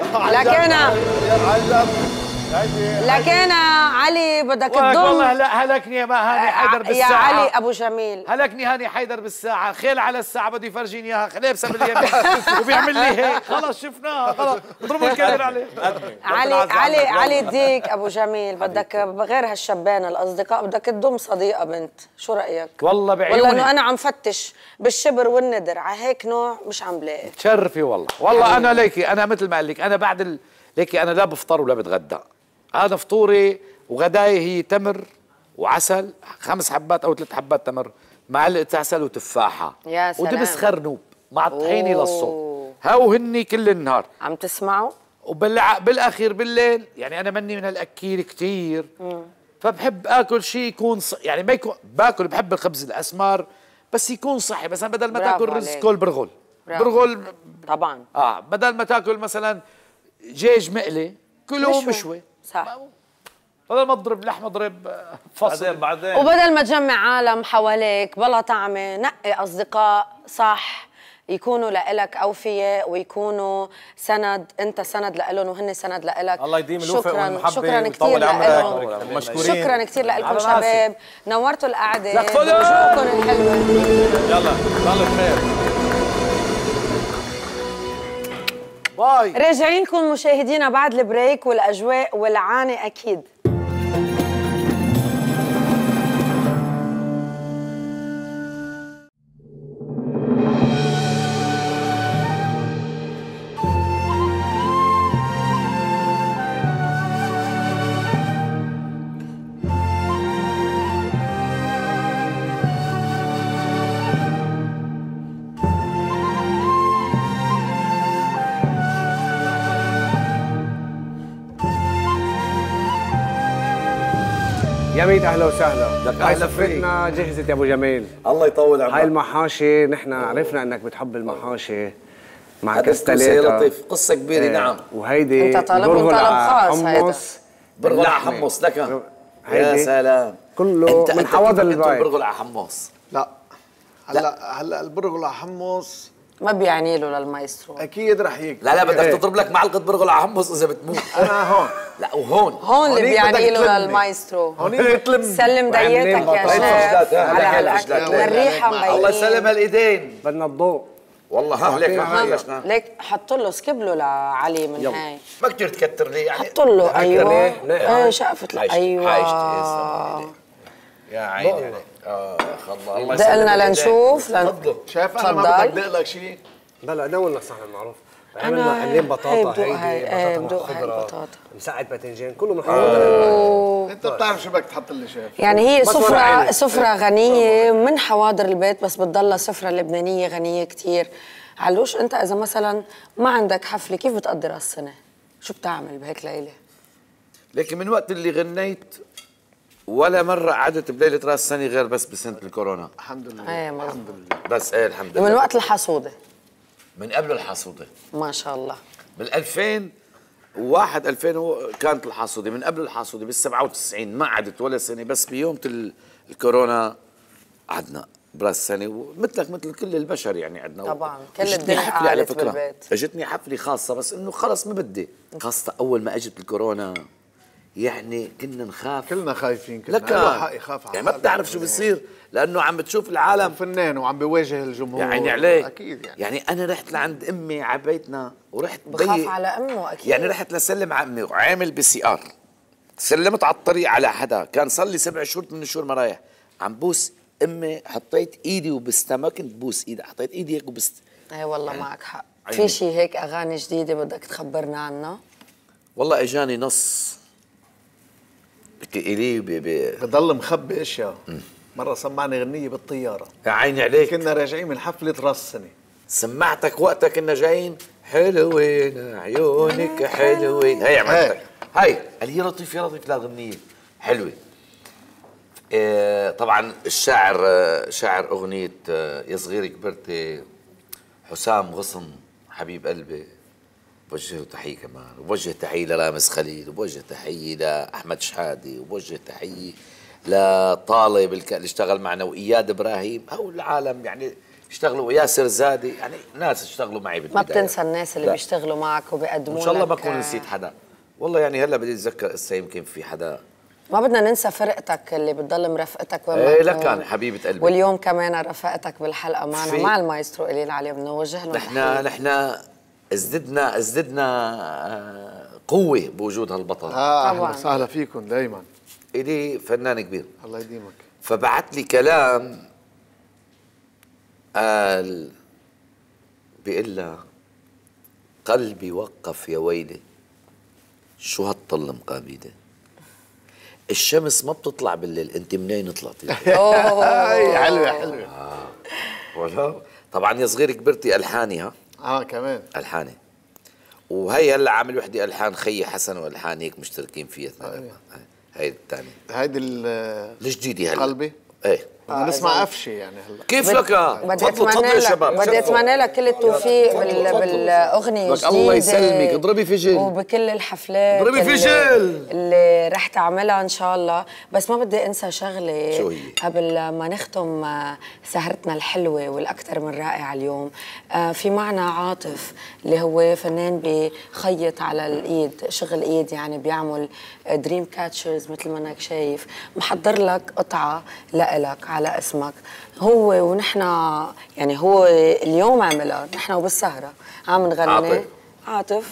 لك انا علي بدك تضم. والله لا هلكني يا هاني حيدر بالساعه. يا علي ابو جميل هلكني هاني حيدر بالساعه، خيل على الساعه بده يفرجيني اياها لابسه باليمين وبيعمل لي هيك. خلص شفناها خلص اضربوا الكاميرا عليه. علي الديك ابو جميل بدك غير هالشبان الاصدقاء بدك تضم صديقه بنت، شو رايك؟ والله بعيوني والله انه انا عم فتش بالشبر والندر على هيك نوع مش عم لاقي. تشرفي والله انا ليكي انا مثل ما قال لك انا بعد ليكي انا لا بفطر ولا بتغدى. هذا فطوري وغداي هي تمر وعسل 5 حبات او 3 حبات تمر، معلقه عسل وتفاحه يا سلام ودبس خرنوب مع طحيني للصبح. هاو هني كل النهار عم تسمعوا. بالاخير بالليل يعني انا مني من هالاكيل كثير، فبحب اكل شيء يكون يعني ما يكون باكل، بحب الخبز الاسمر بس يكون صحي. مثلا بدل ما تاكل رز كل برغل طبعا. بدل ما تاكل مثلا دجاج مقلي كله مشوي. صح. بدل ما تضرب لحمه اضرب فصل. بعدين وبدل ما تجمع عالم حواليك بلا طعمه، نقي اصدقاء صح يكونوا لإلك اوفياء ويكونوا سند، انت سند لإلهم وهن سند لإلك. الله يديم الوفاء والمحبه شكرا كثير لكم. مشكورين. شكرا كثير لكم شباب، نورتوا القعده. بشوفكم الحلوه. يلا ضل بخير. باي. راجعين لكم مشاهدينا بعد البريك والاجواء والعانه اكيد. يا ميت اهلا وسهلا. هاي سفرتنا جهزت يا ابو جميل. الله يطول عمرك. هاي المحاشي نحن عرفنا انك بتحب المحاشي مع كستليتا. لطيف قصه كبيره. نعم. وهيدي انت طلب خاص. حمص برغل على حمص لك. يا سلام كله من حواضر الباي. برغل على حمص. لا هلا البرغل على حمص ما بيعني له للمايسترو. اكيد رح يجي. لا بدك تضرب لك معلقه برغل على حمص اذا بتموت. انا هون. لا وهون اللي بيعني له للمايسترو. سلم دياتك يا شيف على هالاكل والريحه مبينه. الله يسلم الايدين. بدنا الضوء والله ليك حط له سكب له لعلي من هاي. ما كثير تكتر لي يعني. حط له ايوه شقفت ايوه يا عيني عليك. الله دقلنا لنشوف. شايف انا ما بدك دق لك شيء. لا دور لك صحن المعروف. عملين بطاطا هيدي بطاطا خضراء مساعد باذنجان كله من حواضر. انت بتعرف شو بدك تحط لي شايف. يعني هي سفرة غنية من حواضر البيت بس بتضلها سفرة لبنانية غنية كتير. علوش انت اذا مثلا ما عندك حفلة كيف بتقضي راس السنة؟ شو بتعمل بهيك ليلة؟ لكن من وقت اللي غنيت ولا مرة قعدت بليلة راس السنة غير بس بسنة الكورونا. الحمد لله. الحمد لله. بس الحمد لله. من وقت الحصودة. من قبل الحصودة ما شاء الله. بال 2001 2000 كانت الحصودة. من قبل الحصودة بال 97 ما قعدت ولا سنة، بس بيوم الكورونا قعدنا براس السنة ومثلك مثل كل البشر يعني قعدنا. طبعا كل الدنيا قعدت بالبيت. اجتني حفلة خاصة بس انه خلص ما بدي. خاصة اول ما اجت الكورونا يعني كنا نخاف. كلنا خايفين. كلنا لك حق يخاف يعني ما بتعرف شو بصير لانه عم بتشوف العالم فنان وعم بيواجه الجمهور. يعني عليه اكيد يعني انا رحت لعند امي على بيتنا ورحت بخاف على امه اكيد. يعني رحت لسلم على امي وعامل PCR. سلمت على الطريق على حدا كان صار لي 7 شهور 8 شهور ما رايح. عم بوس امي، حطيت ايدي وبستها، ما كنت بوس ايدها، حطيت ايدي هيك وبست. اي والله معك حق. في شيء هيك اغاني جديده بدك تخبرنا عنها؟ والله اجاني نص إلي بضل مخبي اشياء. مره سمعني غنيه بالطياره. يا عيني عليك. كنا راجعين من حفله راس السنه. سمعتك وقتها كنا جايين. حلوين عيونك حلوين. هي عملتك هاي قال هي لطيف يا لطيف. لا غنيه حلوه. طبعا الشاعر شاعر اغنيه يا صغير كبرتي حسام غصن حبيب قلبي، بوجه له تحيه كمان، وبوجه تحيه لرامز خليل، وبوجه تحيه لاحمد شحادي، وبوجه تحيه لطالب اللي اشتغل معنا واياد ابراهيم، او العالم يعني اشتغلوا، وياسر زادي، يعني ناس اشتغلوا معي بالبدايه. ما بتنسى الناس اللي بيشتغلوا معك وبيقدموا لك. ان شاء الله ما اكون نسيت حدا، والله يعني هلا بدي اتذكر هسه يمكن في حدا. ما بدنا ننسى فرقتك اللي بتضل مرافقتك وين ايه لك كان حبيبه قلبي، واليوم كمان رفقتك بالحلقه معنا مع المايسترو قليل علي، بنوجه له نحن ازددنا قوه بوجود هالبطل. اهلا وسهلا فيكم دائما. الي فنان كبير الله يديمك. فبعت لي كلام قال بيقول لها قلبي وقف يا ويلي شو هالطل مقابيده، الشمس ما بتطلع بالليل، انت منين طلعتي؟ حلوه حلوه. والله طبعا يا صغير كبرتي الحاني كمان الحاني، وهي هلا عامل وحده الحان خيي حسن والحان هيك مشتركين فيها اثنين. هي الثانيه هيدي الجديده هلا قلبي. ايه نسمع قفشه يعني هلا كيف لك؟ تفضلوا يا شباب. بدي اتمنى لك كل التوفيق بالاغنيه الجديده. الله يسلمك، اضربي فجل وبكل الحفلات اضربي فجل اللي رح تعملها ان شاء الله. بس ما بدي انسى شغله شو هي؟ قبل ما نختم سهرتنا الحلوه والاكثر من رائعه اليوم. في معنا عاطف اللي هو فنان بخيط على الايد، شغل ايد يعني، بيعمل دريم كاتشرز مثل ما انك شايف. محضر لك قطعه لإلك على اسمك هو، ونحن يعني هو اليوم عملها نحن وبالسهره عم نغني. عاطف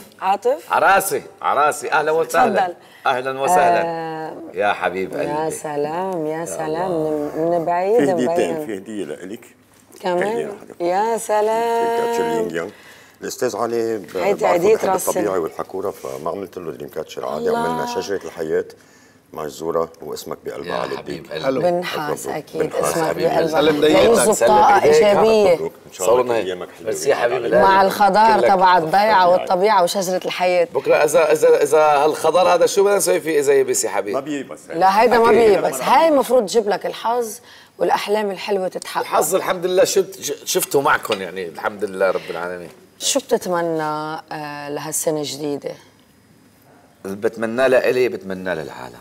عراسي اهلا وسهلا. تفضل. اهلا وسهلا. يا حبيب قلبي. يا سلام يا سلام، من بعيد مبين. في هديه لك كمان. يا سلام. الاستاذ علي هيدي الطبيعي والحكوره، فما عملت له دريم كاتشر عادي، عملنا شجره الحياه مجزوره واسمك بقلبها على الديك. بنحاس اكيد اسمك بقلبها ليوزوا بطاقه ايجابيه. صورنا ايامك بس يا حبيبي مع الخضار تبع الضيعه والطبيعه وشجره الحياه. بكره اذا هالخضار هذا شو بدنا نسوي فيه اذا يبس يا حبيبي؟ ما بيبس. لا هيدا ما بيبس، هاي المفروض تجيب لك الحظ والاحلام الحلوه تتحقق. الحظ الحمد لله شفته معكم يعني، الحمد لله رب العالمين. شو بتتمنى لهالسنه الجديده؟ اللي بتمناه لإلي بتمناه للعالم،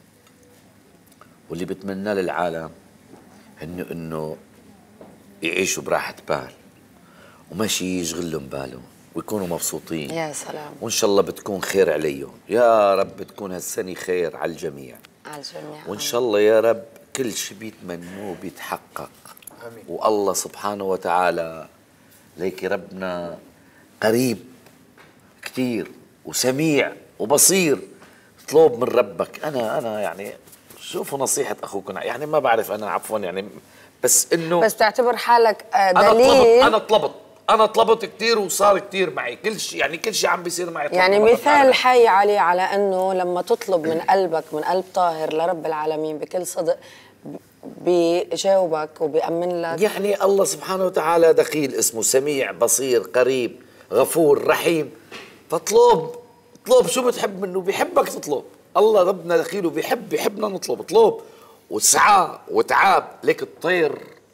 واللي بتمناه للعالم انه يعيشوا براحة بال وما شي يشغلهم بالهم ويكونوا مبسوطين. يا سلام. وان شاء الله بتكون خير عليهم يا رب، تكون هالسنة خير على الجميع. على الجميع. وان شاء الله يا رب كل شي بيتمنوه بيتحقق. امين. والله سبحانه وتعالى ليك ربنا قريب كتير وسميع وبصير. اطلب من ربك. انا يعني شوفوا نصيحة اخوكم، يعني ما بعرف انا عفوا يعني، بس انه بس تعتبر حالك دليل. انا طلبت كثير وصار كثير معي كل شيء، يعني كل شيء عم بيصير معي. يعني مثال حي علي على انه لما تطلب من قلبك، من قلب طاهر لرب العالمين بكل صدق، بيجاوبك وبيأمن لك. يعني الله سبحانه وتعالى دخيل، اسمه سميع بصير قريب غفور رحيم. فاطلب شو بتحب منه، بيحبك تطلب. الله ربنا دخيله بيحبنا نطلب. اطلب وسعى وتعاب. ليك الطير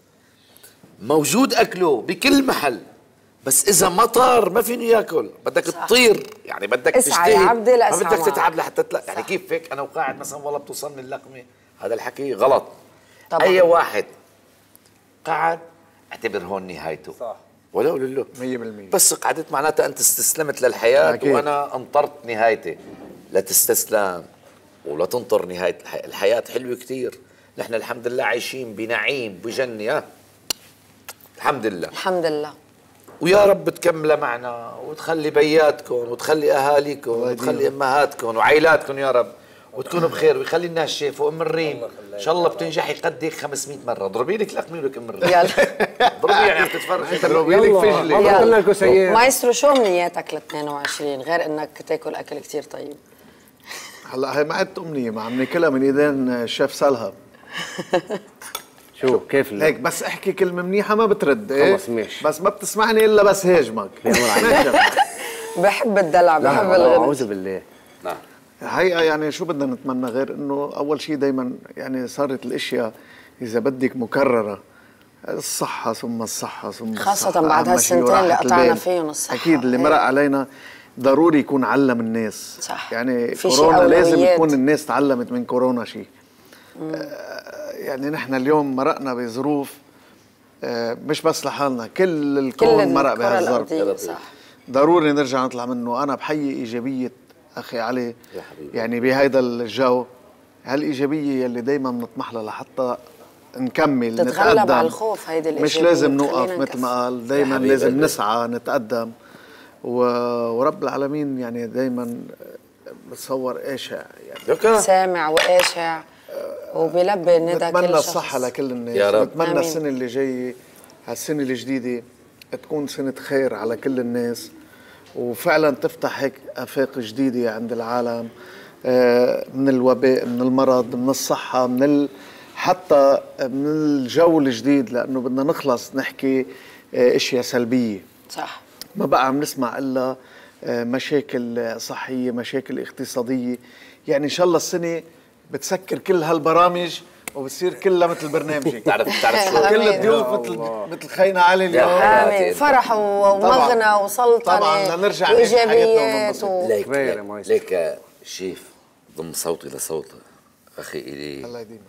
موجود اكله بكل محل، بس اذا ما طار ما فيني ياكل. بدك تطير يعني، بدك تجتهد يا عبدي، ما بدك تتعب لحتى يعني كيف هيك انا وقاعد مثلا والله بتوصلني اللقمه، هذا الحكي غلط طبعا. اي واحد قعد اعتبر هون نهايته، صح ولو لله 100%. بس قعدت معناتها انت استسلمت للحياه أكيد. وانا انطرت نهايتي. لا تستسلم ولا تنطر نهايه الحياه حلوه كثير. نحن الحمد لله عايشين بنعيم بجنه. الحمد لله الحمد لله. ويا رب تكملها معنا وتخلي بياتكم وتخلي اهاليكم وتخلي امهاتكم وعائلاتكم يا رب، وتكونوا بخير، ويخلي الناس شايفه. ام الريم ان شاء الله بتنجحي قدك 500 مره. اضربي لك لقمه ولك ام الريم. يلا اضربي يعني عم تتفرجي. اضربي لك فجلي. مايسترو شو امنياتك ل 22 غير انك تاكل اكل كثير طيب؟ هلا هي ما عدت امنيه، ما عم ناكلها من ايدين الشيف سلهب. شو كيف هيك بس احكي كلمه منيحه ما بترد. خلص ماشي. بس ما بتسمعني الا بس هاجمك. بحب الدلع، بحب الغنى. اعوذ بالله. نعم. حقيقة يعني شو بدنا نتمنى غير انه اول شيء دائما يعني صارت الاشياء اذا بدك مكررة، الصحة ثم الصحة ثم خاصة الصحة. بعد هالسنتين اللي قطعنا فيهم الصحة. اكيد اللي مرق علينا ضروري يكون علم الناس. صح. يعني كورونا لازم يكون الناس تعلمت من كورونا شيء. يعني نحن اليوم مرقنا بظروف مش بس لحالنا، كل الكون مرق بهالظرف. صح. ضروري نرجع نطلع منه. انا بحيي ايجابيه اخي علي يعني بهيدا الجو، هالايجابيه اللي دايما بنطمح لها لحتى نكمل تتغلب نتقدم. على الخوف. هيدي الايجابيه مش لازم نوقف مثل ما قال، دايما لازم نسعى نتقدم. ورب العالمين يعني دايما بتصور قاشع يعني سامع وقاشع وبيلبي ندى كل شخص. نتمنى الصحة لكل الناس يا رب. نتمنى السنة اللي جاية، هالسنة الجديدة تكون سنة خير على كل الناس، وفعلا تفتح هيك آفاق جديدة عند العالم من الوباء، من المرض، من الصحة، حتى من الجو الجديد، لأنه بدنا نخلص نحكي اشياء سلبية. صح. ما بقى عم نسمع إلا مشاكل صحية، مشاكل اقتصادية. يعني إن شاء الله السنة بتسكر كل هالبرامج وبتصير كلها مثل برنامجك. تعرف شو كل الضيوف مثل خينا علي اليوم. آمين. فرح ومغنى وسلطنة طبعا نرجع وإيجابيات ليك شيف ضم صوتي لصوتك أخي إلي. الله يديمك.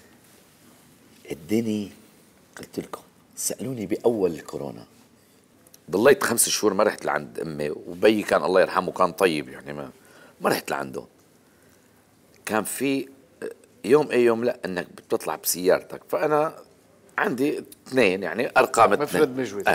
اديني قلت لكم سألوني بأول الكورونا، ضليت 5 شهور ما رحت لعند أمي، وبي كان الله يرحمه كان طيب يعني ما رحت لعنده. كان في يوم يوم لا انك بتطلع بسيارتك، فانا عندي 2 يعني ارقام 2 مفرد مجوز.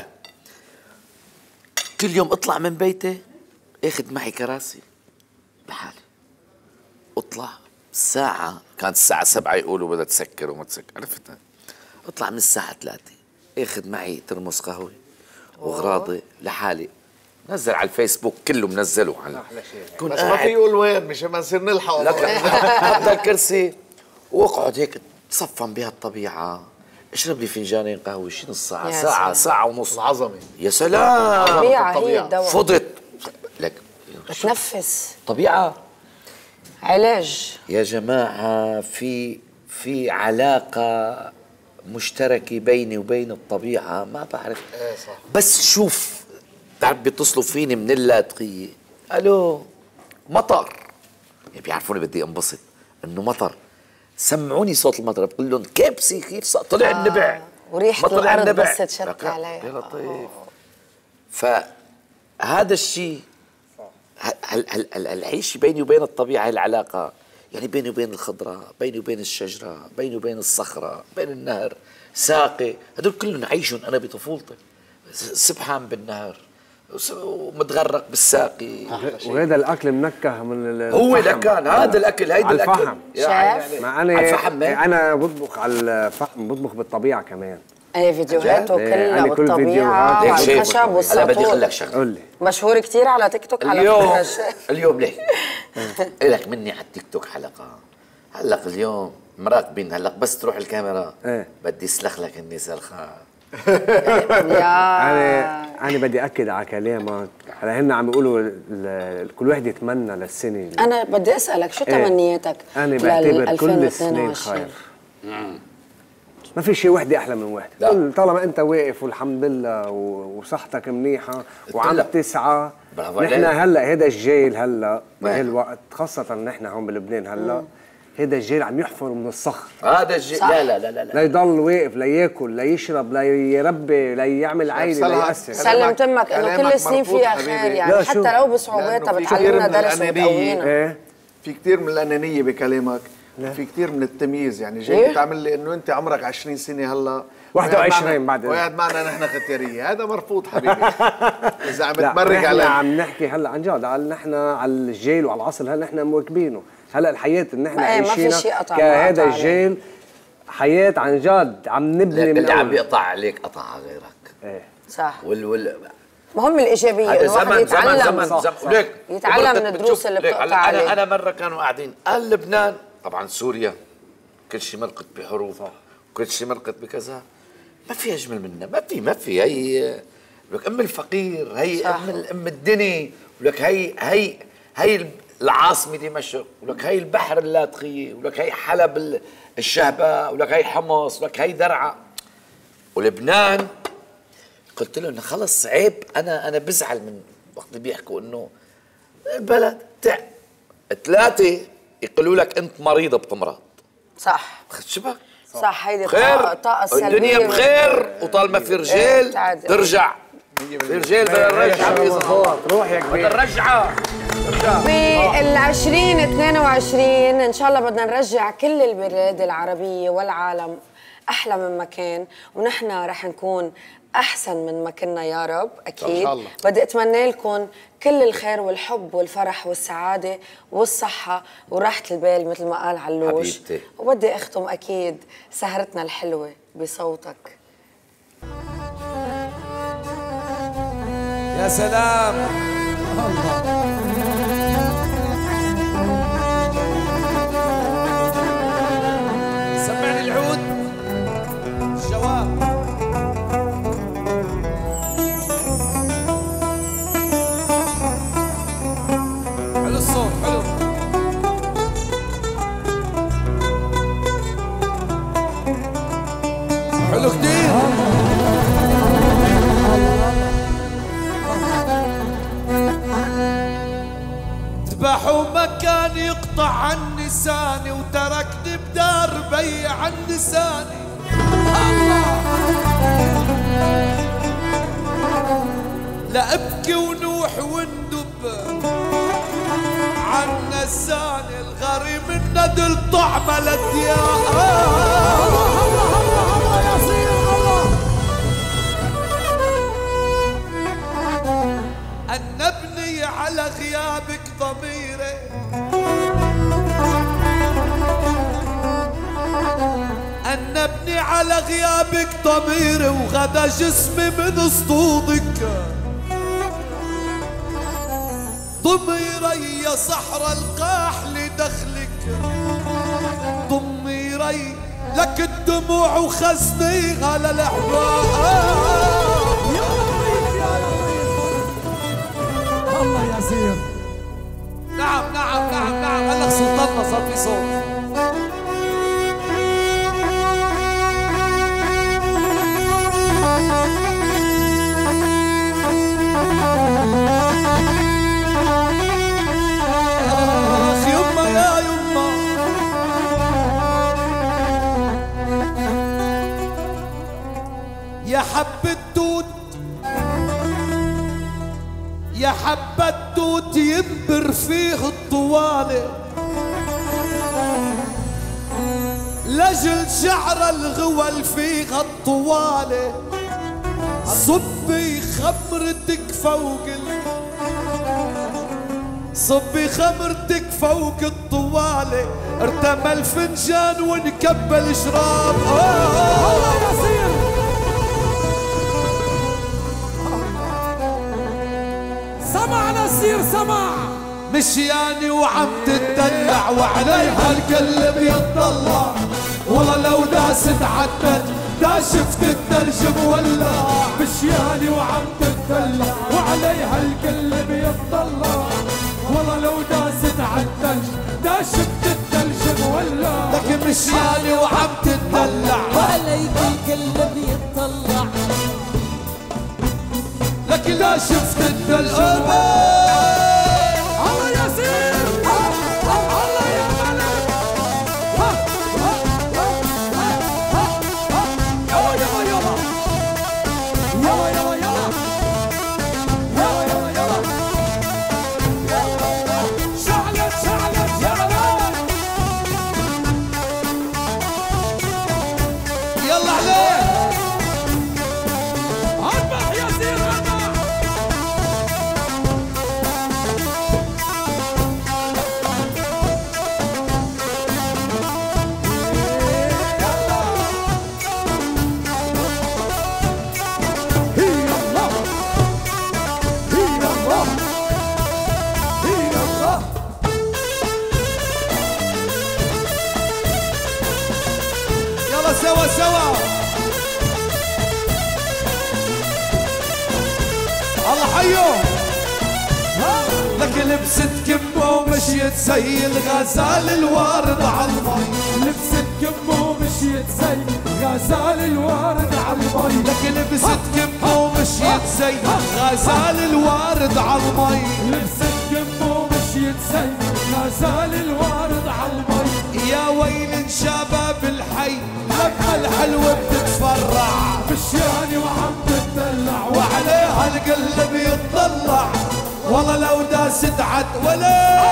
كل يوم اطلع من بيتي اخذ معي كراسي لحالي، اطلع ساعة، كانت الساعة 7 يقولوا بدها تسكر وما تسكر، عرفت؟ اطلع من الساعة 3 اخذ معي ترمس قهوة واغراضي لحالي، نزل على الفيسبوك كله منزله على بس ما في يقول وين مش ما نصير نلحق. لك حط الكرسي واقعد هيك تصفن بهالطبيعة، اشرب لي فنجانين قهوة شي نص ساعة، ساعة ونص. العظمة يا سلام. طبيعة هي الدواء. فضت لك بتنفس طبيعة علاج. يا جماعة. في علاقة مشتركة بيني وبين الطبيعة ما بعرف. صح. بس شوف تعرف بيتصلوا فيني من اللاذقية، الو مطر، يعني بيعرفوني بدي انبسط انه مطر، سمعوني صوت المطر، بقول لهم كيف طلع النبع وريحة الارض بس تشت عليها. يا لطيف. فهذا الشيء العيش بيني وبين الطبيعة، هاي العلاقة يعني بيني وبين الخضرة، بيني وبين الشجرة، بيني وبين الصخرة، بين النهر، ساقي، هدول كلهم عايشهم انا بطفولتي، سبحان بالنهر ومتغرق بالساقي. وهذا الاكل منكه من هو لكان هذا الاكل، هيدا الاكل الفحم. شايف؟ ما انا بطبخ على الفحم، بطبخ بالطبيعه كمان. اي فيديوهاته كلها كل والطبيعه والخشب والسطور. هلا بدي اقول لك شغله. قول لي. مشهور كثير على تيك توك على فكره. اليوم ليه؟ لك مني على التيك توك حلقه. هلا اليوم مراقبين، هلا بس تروح الكاميرا بدي اسلخ لك النساء الخان. انا بدي اكد على كلامك. هلا هن عم يقولوا كل واحد يتمنى للسنه. انا بدي اسالك شو تمنياتك؟ انا بعتبر كل السنين خير. ما في شيء وحده احلى من وحده. طالما انت واقف والحمد لله وصحتك منيحه وعم تسعى. نحن هلا هذا الجيل هلا بهالوقت، خاصه نحن هون بلبنان هلا هذا الجيل عم يحفر من الصخر. هذا الجيل لا يضل واقف، لا ياكل، لا يشرب، لا يربي، لا يعمل عائله، لا يأسس. سلم تمك انه كل السنين فيها خير يعني، حتى لو بصعوباتها بتعلمنا درس وتقوينا. في كثير من الانانيه بكلامك، في كثير من التمييز، يعني جاي بتعمل لي انه انت عمرك 20 سنه هلا 21 بعد وقاعد معنا نحن ختياريه، هذا مرفوض حبيبي. اذا عم تمرق على عم نحكي هلا عن جد على نحن على الجيل وعلى العصر هلا نحن مواكبينه. هلا الحياه اللي نحن عايشينها كهذا الجيل حياه عن جد عم نبني. اللي عم يقطع عليك قطع على غيرك. صح. مهم الايجابيه، الواحد يتعلم يتعلم من الدروس اللي بتقطع عليه. انا مره كانوا قاعدين قال لبنان، طبعا سوريا كل شيء مرقت بحروب، كل شيء مرقت بكذا، ما في اجمل منها، ما في هي لك ام الفقير، هي ام الدنيا، ولك هي العاصمة دمشق، ولك هي البحر اللاذقية، ولك هي حلب الشهباء، ولك هي حمص، ولك هي درعا. ولبنان قلت له انه خلص عيب، انا بزعل من وقت بيحكوا انه البلد ثلاثة يقولوا لك انت مريضة بتمرض. صح. شبك؟ صح. هيدي طاقة سلبية. الدنيا بخير وطالما في رجال ترجع. في رجال بدنا نرجع روح يا كبير. بدنا نرجعها. بال 2022 ان شاء الله بدنا نرجع كل البلاد العربية والعالم احلى من ما كان، ونحن رح نكون احسن من ما كنا يا رب اكيد. بدي اتمنى لكم كل الخير والحب والفرح والسعاده والصحه وراحه البال مثل ما قال علوش حبيبتي. وبدي اختم اكيد سهرتنا الحلوه بصوتك. يا سلام الله. سمعني العود الشباب. حلو الصوت حلو. حلو كتير. ذبحوا مكان يقطع عن لساني وتركني بدار بيع عن لساني. الله لا ابكي ونوح وندب عن نساني الغريب الندل طعمه للديار. الله الله الله يا سيدي الله. أن ابني على غيابك ضميري أن ابني على غيابك ضميري وغدا جسمي من صدودك. ضميري يا صحراء القاح لدخلك. ضميري لك الدموع وخزني على الأحباب. الله يا سير. نعم نعم نعم نعم. هلا سلطاننا صار في صوت. اخ يما يا يما يا حبة توت يا حبة توت ينبر فيه الطوالة لجل شعر الغول فيها الطوالة. صبي خمرتك فوق صبي خمرتك فوق الطوالة. ارتمى الفنجان ونكبل شراب. الله يصير. سمع نسير سمع. مشياني وعم تتدلع وعليها القلب يتطلع. والله لو داست عالتلج دا شفت التلج مولع. مشياني وعم تتدلع وعليها القلب يتطلع. والله لو داست عالتلج دا شفت التلج مولع. لك مشياني وعم تتدلع وعليها القلب يتطلع. لك لا شفت التلج. الله يسير. الله يا ملك. يلا يلا يلا يلا يلا يلا يلا يلا يلا شعلت شعلت شعلت. يلا عليه. اذبح يا سير اذبح. سوا سوا. الله حيهم. لك لبست كمه ومشيت زي الغزال الوارد عالمي. لبست كمه ومشيت زي غزال الوارد عالمي. لك لبست كمه ومشيت زي غزال الوارد عالمي. لبست كمه ومشيت زي غزال الوارد عالمي. يا ويل شباب الحي لما الحلوة بتتفرع مشياني وعم تتدلع وعليها القلب يتطلع والله لو داست عد ولا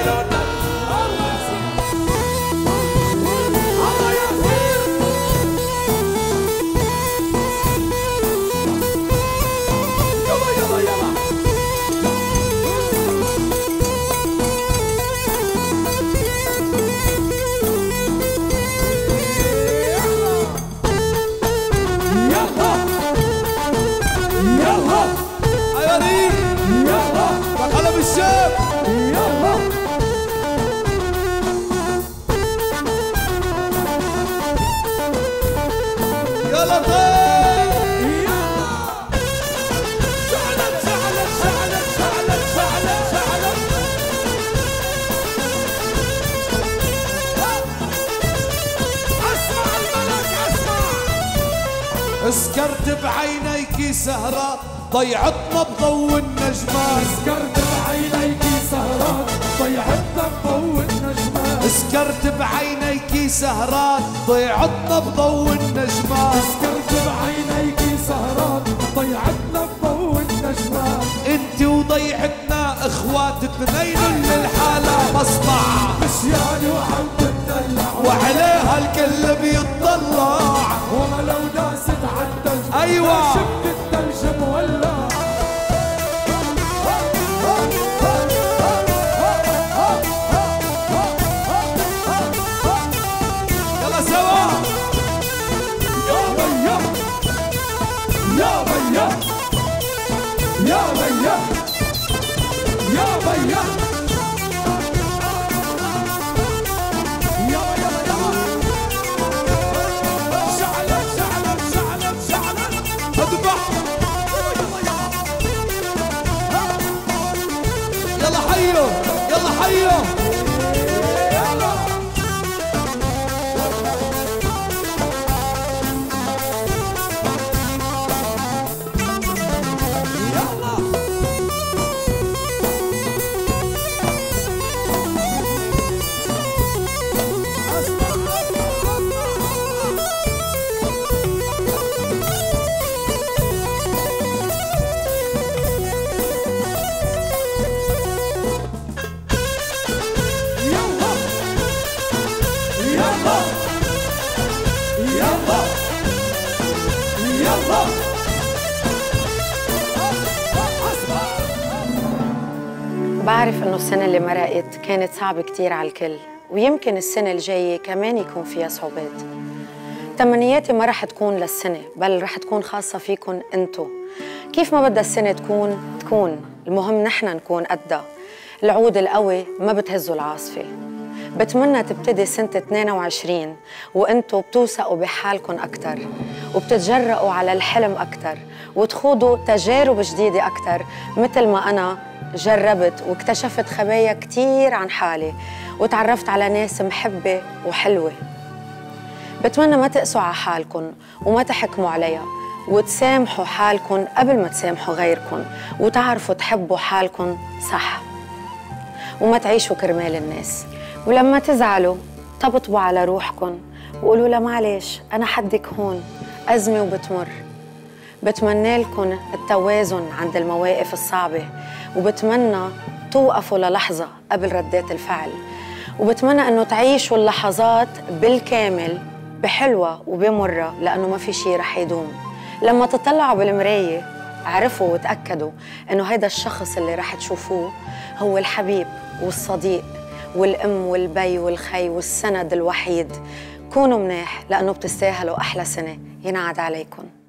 الشاب يلا يا لطيف شعلت شعلت شعلت شعلت شعلت شعلت اسمع الملك اسمع. اسكرت بعينيك سهرة ضيعتنا بضوء النجمات. اسكرت بعينيك سهرات ضيعتنا بضوء النجمات. اسكرت بعينيك سهرات ضيعتنا بضوء النجمات. اسكرت بعينيك سهرات ضيعتنا بضوء النجمات. انت وضيعتنا اخوات اثنين للحالة مصنع. مشياني وعم تتدلع وعليها الكل بيطلع والله لو داست عالثلج. ايوه شفت الثلج مولع. يلا سوا يا بيا يا بيا يا بيا يا بيا شعلت شعلت شعلت شعلت اذبح. يلا حيو يلا حيو بعرف إنه السنة اللي مرقت كانت صعبة كتير على الكل، ويمكن السنة الجاية كمان يكون فيها صعوبات. تمنياتي ما رح تكون للسنة، بل رح تكون خاصة فيكن انتو. كيف ما بدها السنة تكون، المهم نحن نكون قدها. العود القوي ما بتهزوا العاصفة. بتمنى تبتدي سنة 22 وانتو بتوثقوا بحالكن أكتر، وبتتجرأوا على الحلم أكتر، وتخوضوا تجارب جديدة أكتر، مثل ما أنا جربت واكتشفت خبايا كتير عن حالي، وتعرفت على ناس محبة وحلوة. بتمنى ما تقسوا على حالكن وما تحكموا عليها، وتسامحوا حالكن قبل ما تسامحوا غيركن، وتعرفوا تحبوا حالكن صح، وما تعيشوا كرمال الناس. ولما تزعلوا طبطبوا على روحكن وقولوا لها معلش أنا حدك هون، أزمة وبتمر. بتمنى لكم التوازن عند المواقف الصعبة، وبتمنى توقفوا للحظة قبل ردات الفعل، وبتمنى أنه تعيشوا اللحظات بالكامل بحلوة وبمرة، لأنه ما في شي رح يدوم. لما تطلعوا بالمراية عرفوا وتأكدوا أنه هيدا الشخص اللي رح تشوفوه هو الحبيب والصديق والأم والبي والخي والسند الوحيد. كونوا مناح لأنه بتستاهلوا أحلى سنة ينعاد عليكم.